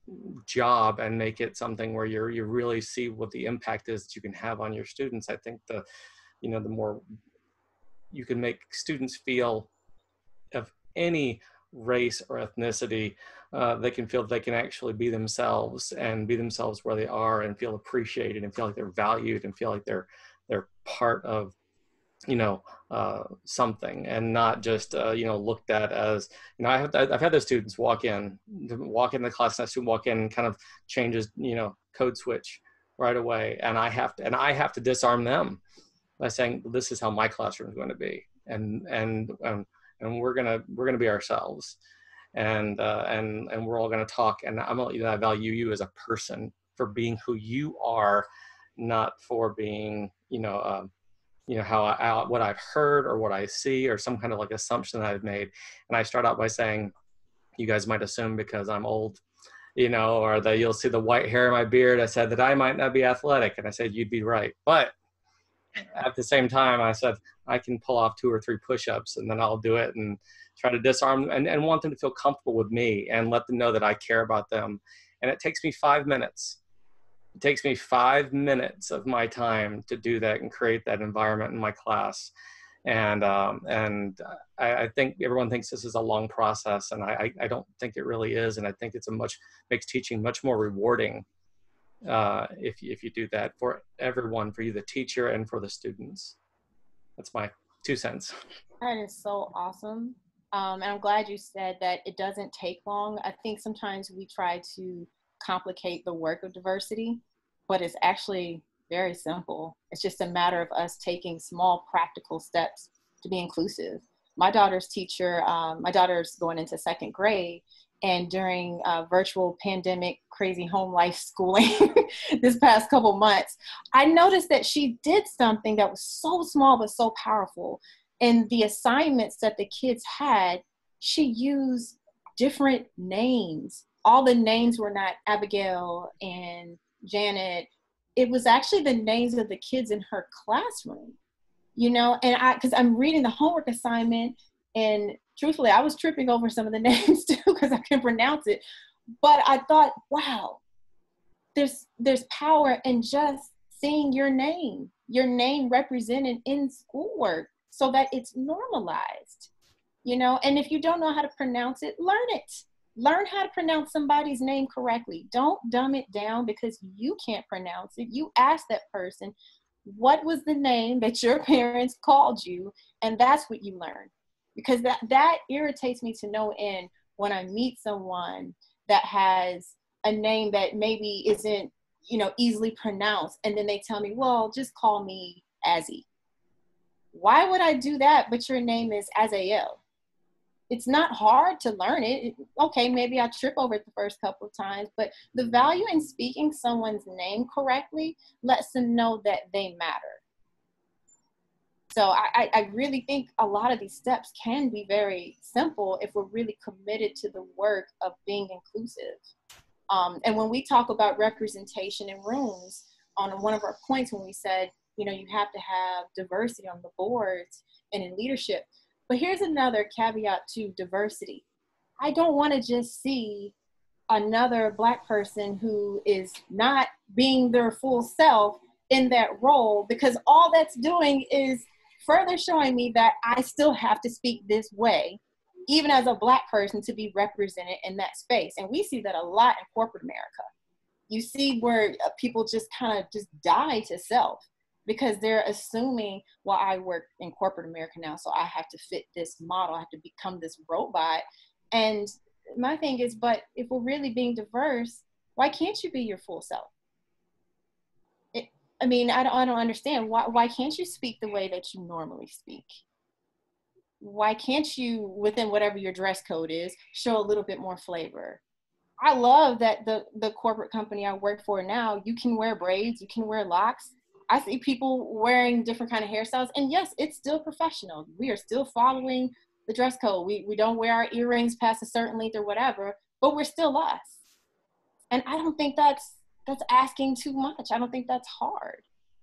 job and make it something where you're you really see what the impact is that you can have on your students, I think the you know the more you can make students feel of any race or ethnicity, uh, they can feel they can actually be themselves and be themselves where they are and feel appreciated and feel like they're valued and feel like they're they're part of, you know, uh, something, and not just, uh, you know, looked at as, you know, I have, I've had those students walk in, walk in the class, and that student walk in and kind of changes, you know, code switch right away. And I have to, and I have to disarm them by saying, this is how my classroom is going to be. And, and, um, and we're going to, we're going to be ourselves. And, uh, and, and we're all going to talk. And I'm, you know, I value you as a person for being who you are, not for being, you know, um, you know, how I, what I've heard or what I see or some kind of like assumption that I've made. And I start out by saying, you guys might assume because I'm old you know, or that you'll see the white hair in my beard. I said that I might not be athletic. And I said, you'd be right. But at the same time, I said, I can pull off two or three push-ups and then I'll do it and try to disarm them and, and want them to feel comfortable with me and let them know that I care about them. And it takes me five minutes. It takes me five minutes of my time to do that and create that environment in my class. And um, and I, I think everyone thinks this is a long process, and I, I don't think it really is. And I think it's a much, makes teaching much more rewarding uh, if, if you do that for everyone, for you, the teacher, and for the students. That's my two cents. That is so awesome. Um, and I'm glad you said that it doesn't take long. I think sometimes we try to complicate the work of diversity, but it's actually very simple. It's just a matter of us taking small practical steps to be inclusive. My daughter's teacher, um, my daughter's going into second grade, and during uh, virtual pandemic, crazy home life schooling this past couple months, I noticed that she did something that was so small but so powerful. In the assignments that the kids had, she used different names. All the names were not Abigail and Janet. It was actually the names of the kids in her classroom, you know, and I, because I'm reading the homework assignment, and truthfully, I was tripping over some of the names too because I couldn't pronounce it. But I thought, wow, there's there's power in just seeing your name, your name represented in schoolwork so that it's normalized, you know, and if you don't know how to pronounce it, learn it. Learn how to pronounce somebody's name correctly. Don't dumb it down because you can't pronounce it. You ask that person, what was the name that your parents called you? And that's what you learn. Because that, that irritates me to no end when I meet someone that has a name that maybe isn't, you know, easily pronounced. And then they tell me, well, just call me Azzy. Why would I do that? But your name is Azael. It's not hard to learn it. Okay, maybe I trip over it the first couple of times, but the value in speaking someone's name correctly lets them know that they matter. So I, I really think a lot of these steps can be very simple if we're really committed to the work of being inclusive. Um, and when we talk about representation in rooms, on one of our points when we said, you know, you have to have diversity on the boards and in leadership. But here's another caveat to diversity. I don't want to just see another Black person who is not being their full self in that role, because all that's doing is further showing me that I still have to speak this way, even as a Black person, to be represented in that space. And we see that a lot in corporate America. You see where people just kind of just die to self, because they're assuming, well, I work in corporate America now, so I have to fit this model. I have to become this robot. And my thing is, but if we're really being diverse, why can't you be your full self? It, I mean, I don't, I don't understand. Why, why can't you speak the way that you normally speak? Why can't you, within whatever your dress code is, show a little bit more flavor? I love that the, the corporate company I work for now, you can wear braids, you can wear locks. I see people wearing different kind of hairstyles, and yes, it's still professional. We are still following the dress code. We, we don't wear our earrings past a certain length or whatever, but we're still us. And I don't think that's, that's asking too much. I don't think that's hard.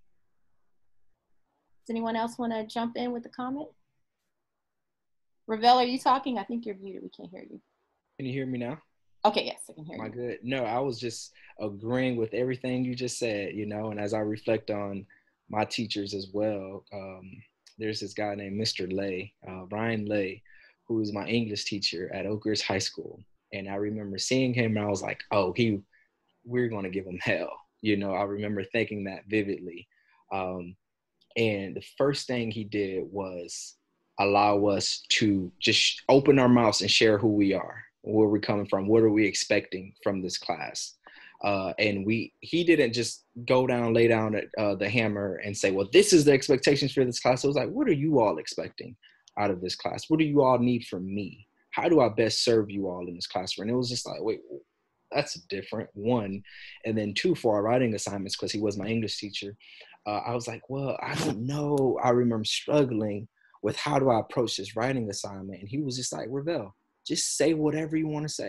Does anyone else want to jump in with a comment? Revel, are you talking? I think you're muted. We can't hear you. Can you hear me now? Okay, yes, I can hear Am I you. good? No, I was just agreeing with everything you just said, you know, and as I reflect on my teachers as well, um, there's this guy named Mister Lay, uh, Ryan Lay, who is my English teacher at Oakhurst High School. And I remember seeing him and I was like, oh, he, we're going to give him hell. You know, I remember thinking that vividly. Um, and the first thing he did was allow us to just open our mouths and share who we are. Where we're coming from, what are we expecting from this class? Uh, and we, he didn't just go down, lay down at, uh, the hammer and say, well, this is the expectations for this class. It was like, what are you all expecting out of this class? What do you all need from me? How do I best serve you all in this classroom? And it was just like, wait, that's different, one. And then two, for our writing assignments, because he was my English teacher, uh, I was like, well, I don't know. I remember struggling with how do I approach this writing assignment? And he was just like, Revel, just say whatever you want to say.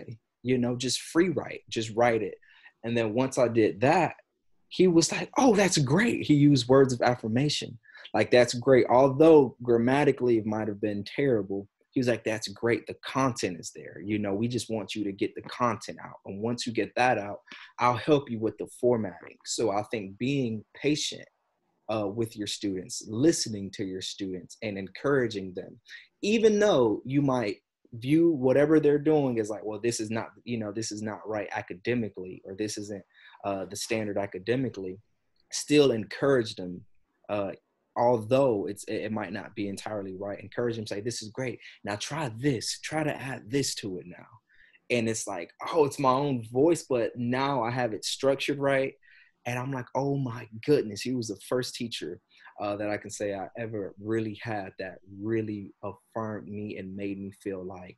you know, just free write, just write it. And then once I did that, he was like, oh, that's great. He used words of affirmation. Like, that's great. Although grammatically it might have been terrible, he was like, that's great. The content is there. You know, we just want you to get the content out. And once you get that out, I'll help you with the formatting. So I think being patient uh, with your students, listening to your students and encouraging them, even though you might view whatever they're doing as like, well, this is not, you know, this is not right academically, or this isn't uh, the standard academically, still encourage them. Uh, although it's, it might not be entirely right, encourage them, say, this is great. Now try this, try to add this to it now. And it's like, oh, it's my own voice, but now I have it structured right. And I'm like, oh my goodness, he was the first teacher uh, that I can say I ever really had that really affirmed me and made me feel like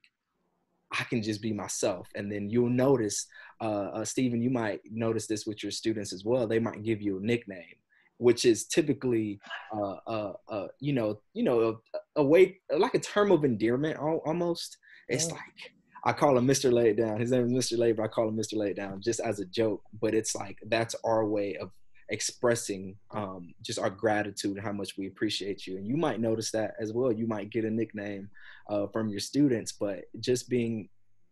I can just be myself. And then you'll notice, uh, uh, Stephen, you might notice this with your students as well. They might give you a nickname, which is typically, uh, uh, uh, you know, you know, a, a way, like a term of endearment almost. It's like, I call him Mister Laid Down. His name is Mister Laid, but I call him Mister Laid Down just as a joke. But it's like, that's our way of expressing um, just our gratitude and how much we appreciate you. And you might notice that as well. You might get a nickname uh, from your students, but just being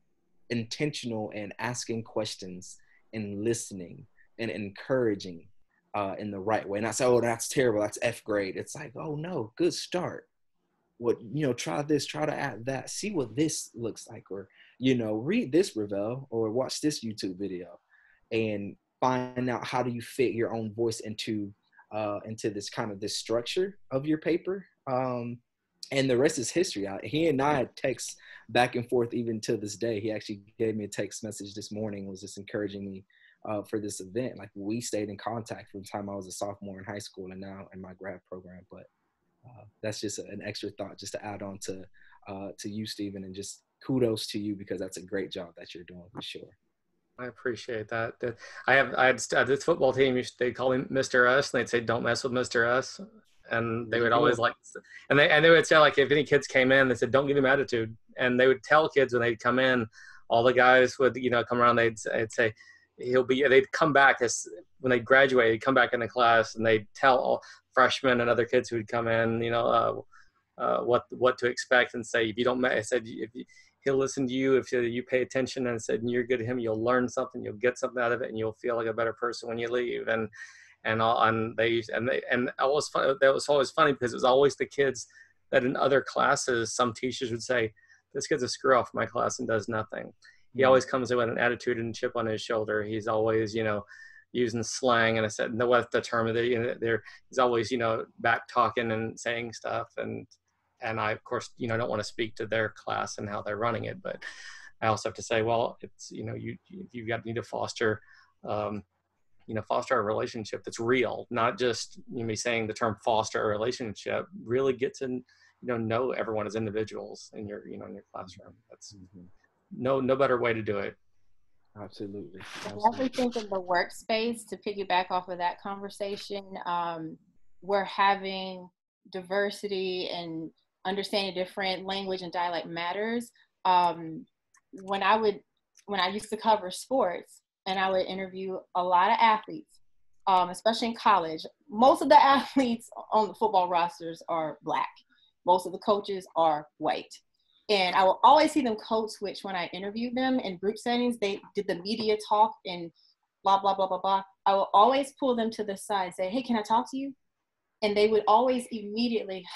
intentional and asking questions and listening and encouraging uh, in the right way. Not say, oh, that's terrible, that's F grade. It's like, oh no, good start. What, you know, try this, try to add that, see what this looks like, or, you know, read this Revel or watch this YouTube video and find out how do you fit your own voice into uh, into this kind of this structure of your paper. Um, and the rest is history. I, he and I text back and forth even to this day. He actually gave me a text message this morning, was just encouraging me uh, for this event. Like, we stayed in contact from the time I was a sophomore in high school and now in my grad program. But uh, that's just an extra thought just to add on to, uh, to you, Stephen, and just kudos to you, because that's a great job that you're doing for sure. I appreciate that. I have I had uh, this football team. They call him Mister S, and they'd say, "Don't mess with Mister S." And they would always like, and they and they would say, like, if any kids came in, they said, "Don't give him attitude." And they would tell kids when they'd come in, all the guys would, you know, come around. They'd they'd say, "He'll be." They'd come back as when they graduate. They'd come back into class, and they'd tell all freshmen and other kids who would come in, you know, uh, uh, what what to expect, and say, if you don't, I said, if you, he'll listen to you if you pay attention, and said, and you're good to him, you'll learn something, you'll get something out of it, and you'll feel like a better person when you leave. And and all, and they and they and it was fun, that was always funny, because it was always the kids that in other classes, some teachers would say, this kid's a screw off my class and does nothing. He mm-hmm. always comes in with an attitude and chip on his shoulder. He's always, you know, using slang, and I said, no, what the term of the, you know, there, he's always, you know, back talking and saying stuff. And And I, of course, you know, don't want to speak to their class and how they're running it, but I also have to say, well, it's, you know, you, you got need to foster, um, you know, foster a relationship that's real, not just, you know, me saying the term foster a relationship, really get to, you know, know everyone as individuals in your, you know, in your classroom. That's mm-hmm. no, no better way to do it. Absolutely. Absolutely. I definitely think in the workspace, to piggyback off of that conversation, um, we're having diversity and understanding different language and dialect matters. Um, when I would, when I used to cover sports and I would interview a lot of athletes, um, especially in college, most of the athletes on the football rosters are Black. Most of the coaches are white. And I will always see them code switch when I interviewed them in group settings. They did the media talk and blah, blah, blah, blah, blah. I will always pull them to the side and say, hey, can I talk to you? And they would always immediately,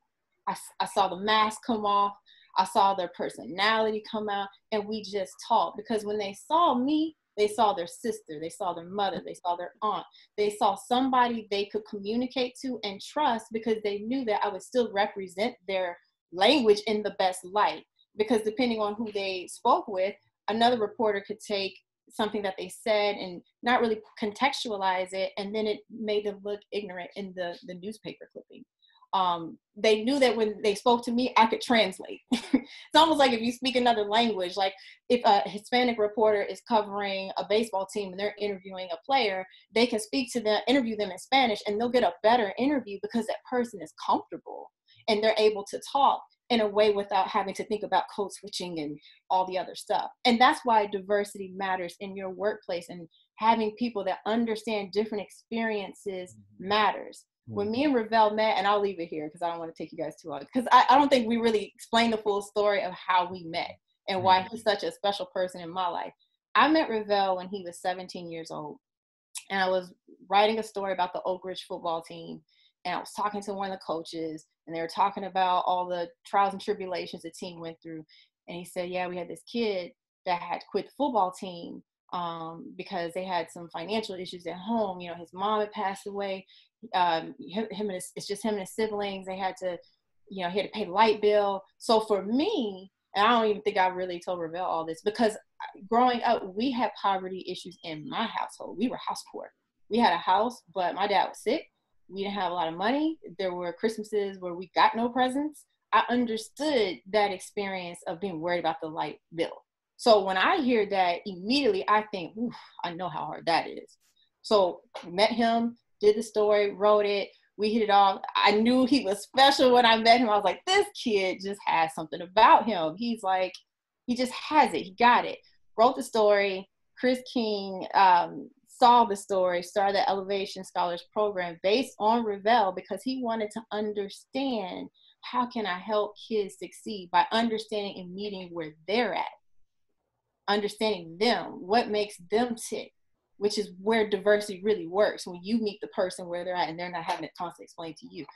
I, I saw the mask come off. I saw their personality come out, and we just talked. Because when they saw me, they saw their sister, they saw their mother, they saw their aunt. They saw somebody they could communicate to and trust, because they knew that I would still represent their language in the best light. Because depending on who they spoke with, another reporter could take something that they said and not really contextualize it, and then it made them look ignorant in the, the newspaper clipping. Um, they knew that when they spoke to me, I could translate. It's almost like if you speak another language, like if a Hispanic reporter is covering a baseball team and they're interviewing a player, they can speak to them, interview them in Spanish, and they'll get a better interview because that person is comfortable and they're able to talk. in a way without having to think about code switching and all the other stuff. And that's why diversity matters in your workplace, and having people that understand different experiences matters. When me and Revel met, and I'll leave it here because I don't want to take you guys too long, because I, I don't think we really explained the full story of how we met and why he's such a special person in my life. I met Revel when he was seventeen years old, and I was writing a story about the Oak Ridge football team, and I was talking to one of the coaches, and they were talking about all the trials and tribulations the team went through. And he said, yeah, we had this kid that had quit the football team um, because they had some financial issues at home. You know, his mom had passed away. Um, him, him and his, it's just him and his siblings. They had to, you know, he had to pay the light bill. So for me, and I don't even think I really told Revel all this, because growing up, we had poverty issues in my household. We were house poor. We had a house, but my dad was sick. We didn't have a lot of money. There were Christmases where we got no presents. I understood that experience of being worried about the light bill. So when I hear that, immediately I think, oof, I know how hard that is. So met him, did the story, wrote it. We hit it off. I knew he was special when I met him. I was like, this kid just has something about him. He's like, he just has it. He got it. Wrote the story. Chris King um, saw the story, started the Elevation Scholars Program based on Revel, because he wanted to understand, how can I help kids succeed by understanding and meeting where they're at, understanding them, what makes them tick, which is where diversity really works, when you meet the person where they're at and they're not having it constantly explained to you.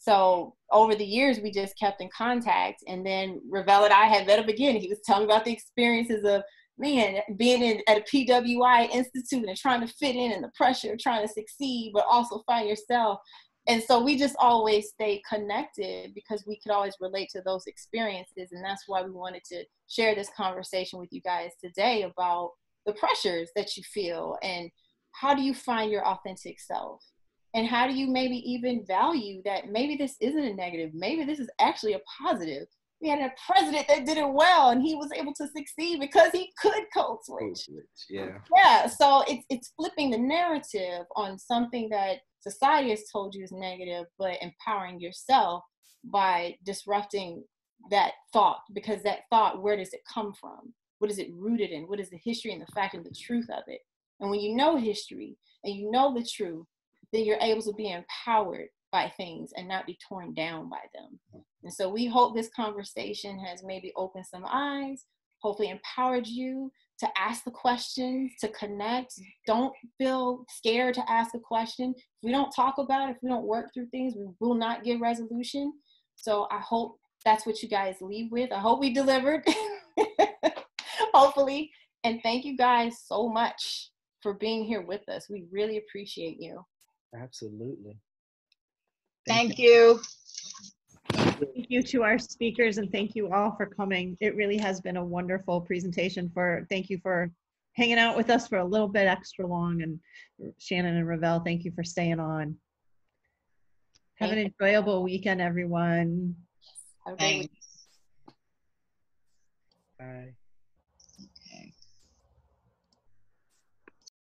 So over the years, we just kept in contact. And then Revel and I had met up again. He was telling me about the experiences of, man, being in at a P W I institute and trying to fit in, and the pressure of trying to succeed, but also find yourself. And so we just always stayed connected because we could always relate to those experiences. And that's why we wanted to share this conversation with you guys today about the pressures that you feel, and how do you find your authentic self, and how do you maybe even value that maybe this isn't a negative, maybe this is actually a positive. We had a president that did it well, and he was able to succeed because he could code switch. Yeah. Yeah. So it's it's flipping the narrative on something that society has told you is negative, but empowering yourself by disrupting that thought, because that thought, where does it come from? What is it rooted in? What is the history and the fact and the truth of it? And when you know history and you know the truth, then you're able to be empowered by things and not be torn down by them. And so we hope this conversation has maybe opened some eyes, hopefully empowered you to ask the questions, to connect. Don't feel scared to ask a question. If we don't talk about it, if we don't work through things, we will not get resolution. So I hope that's what you guys leave with. I hope we delivered, hopefully. And thank you guys so much for being here with us. We really appreciate you. Absolutely. Thank you. Thank you to our speakers, and thank you all for coming. It really has been a wonderful presentation. For thank you for hanging out with us for a little bit extra long, and Shannon and Revel, thank you for staying on. Have an enjoyable weekend, everyone. Have a great week. Bye.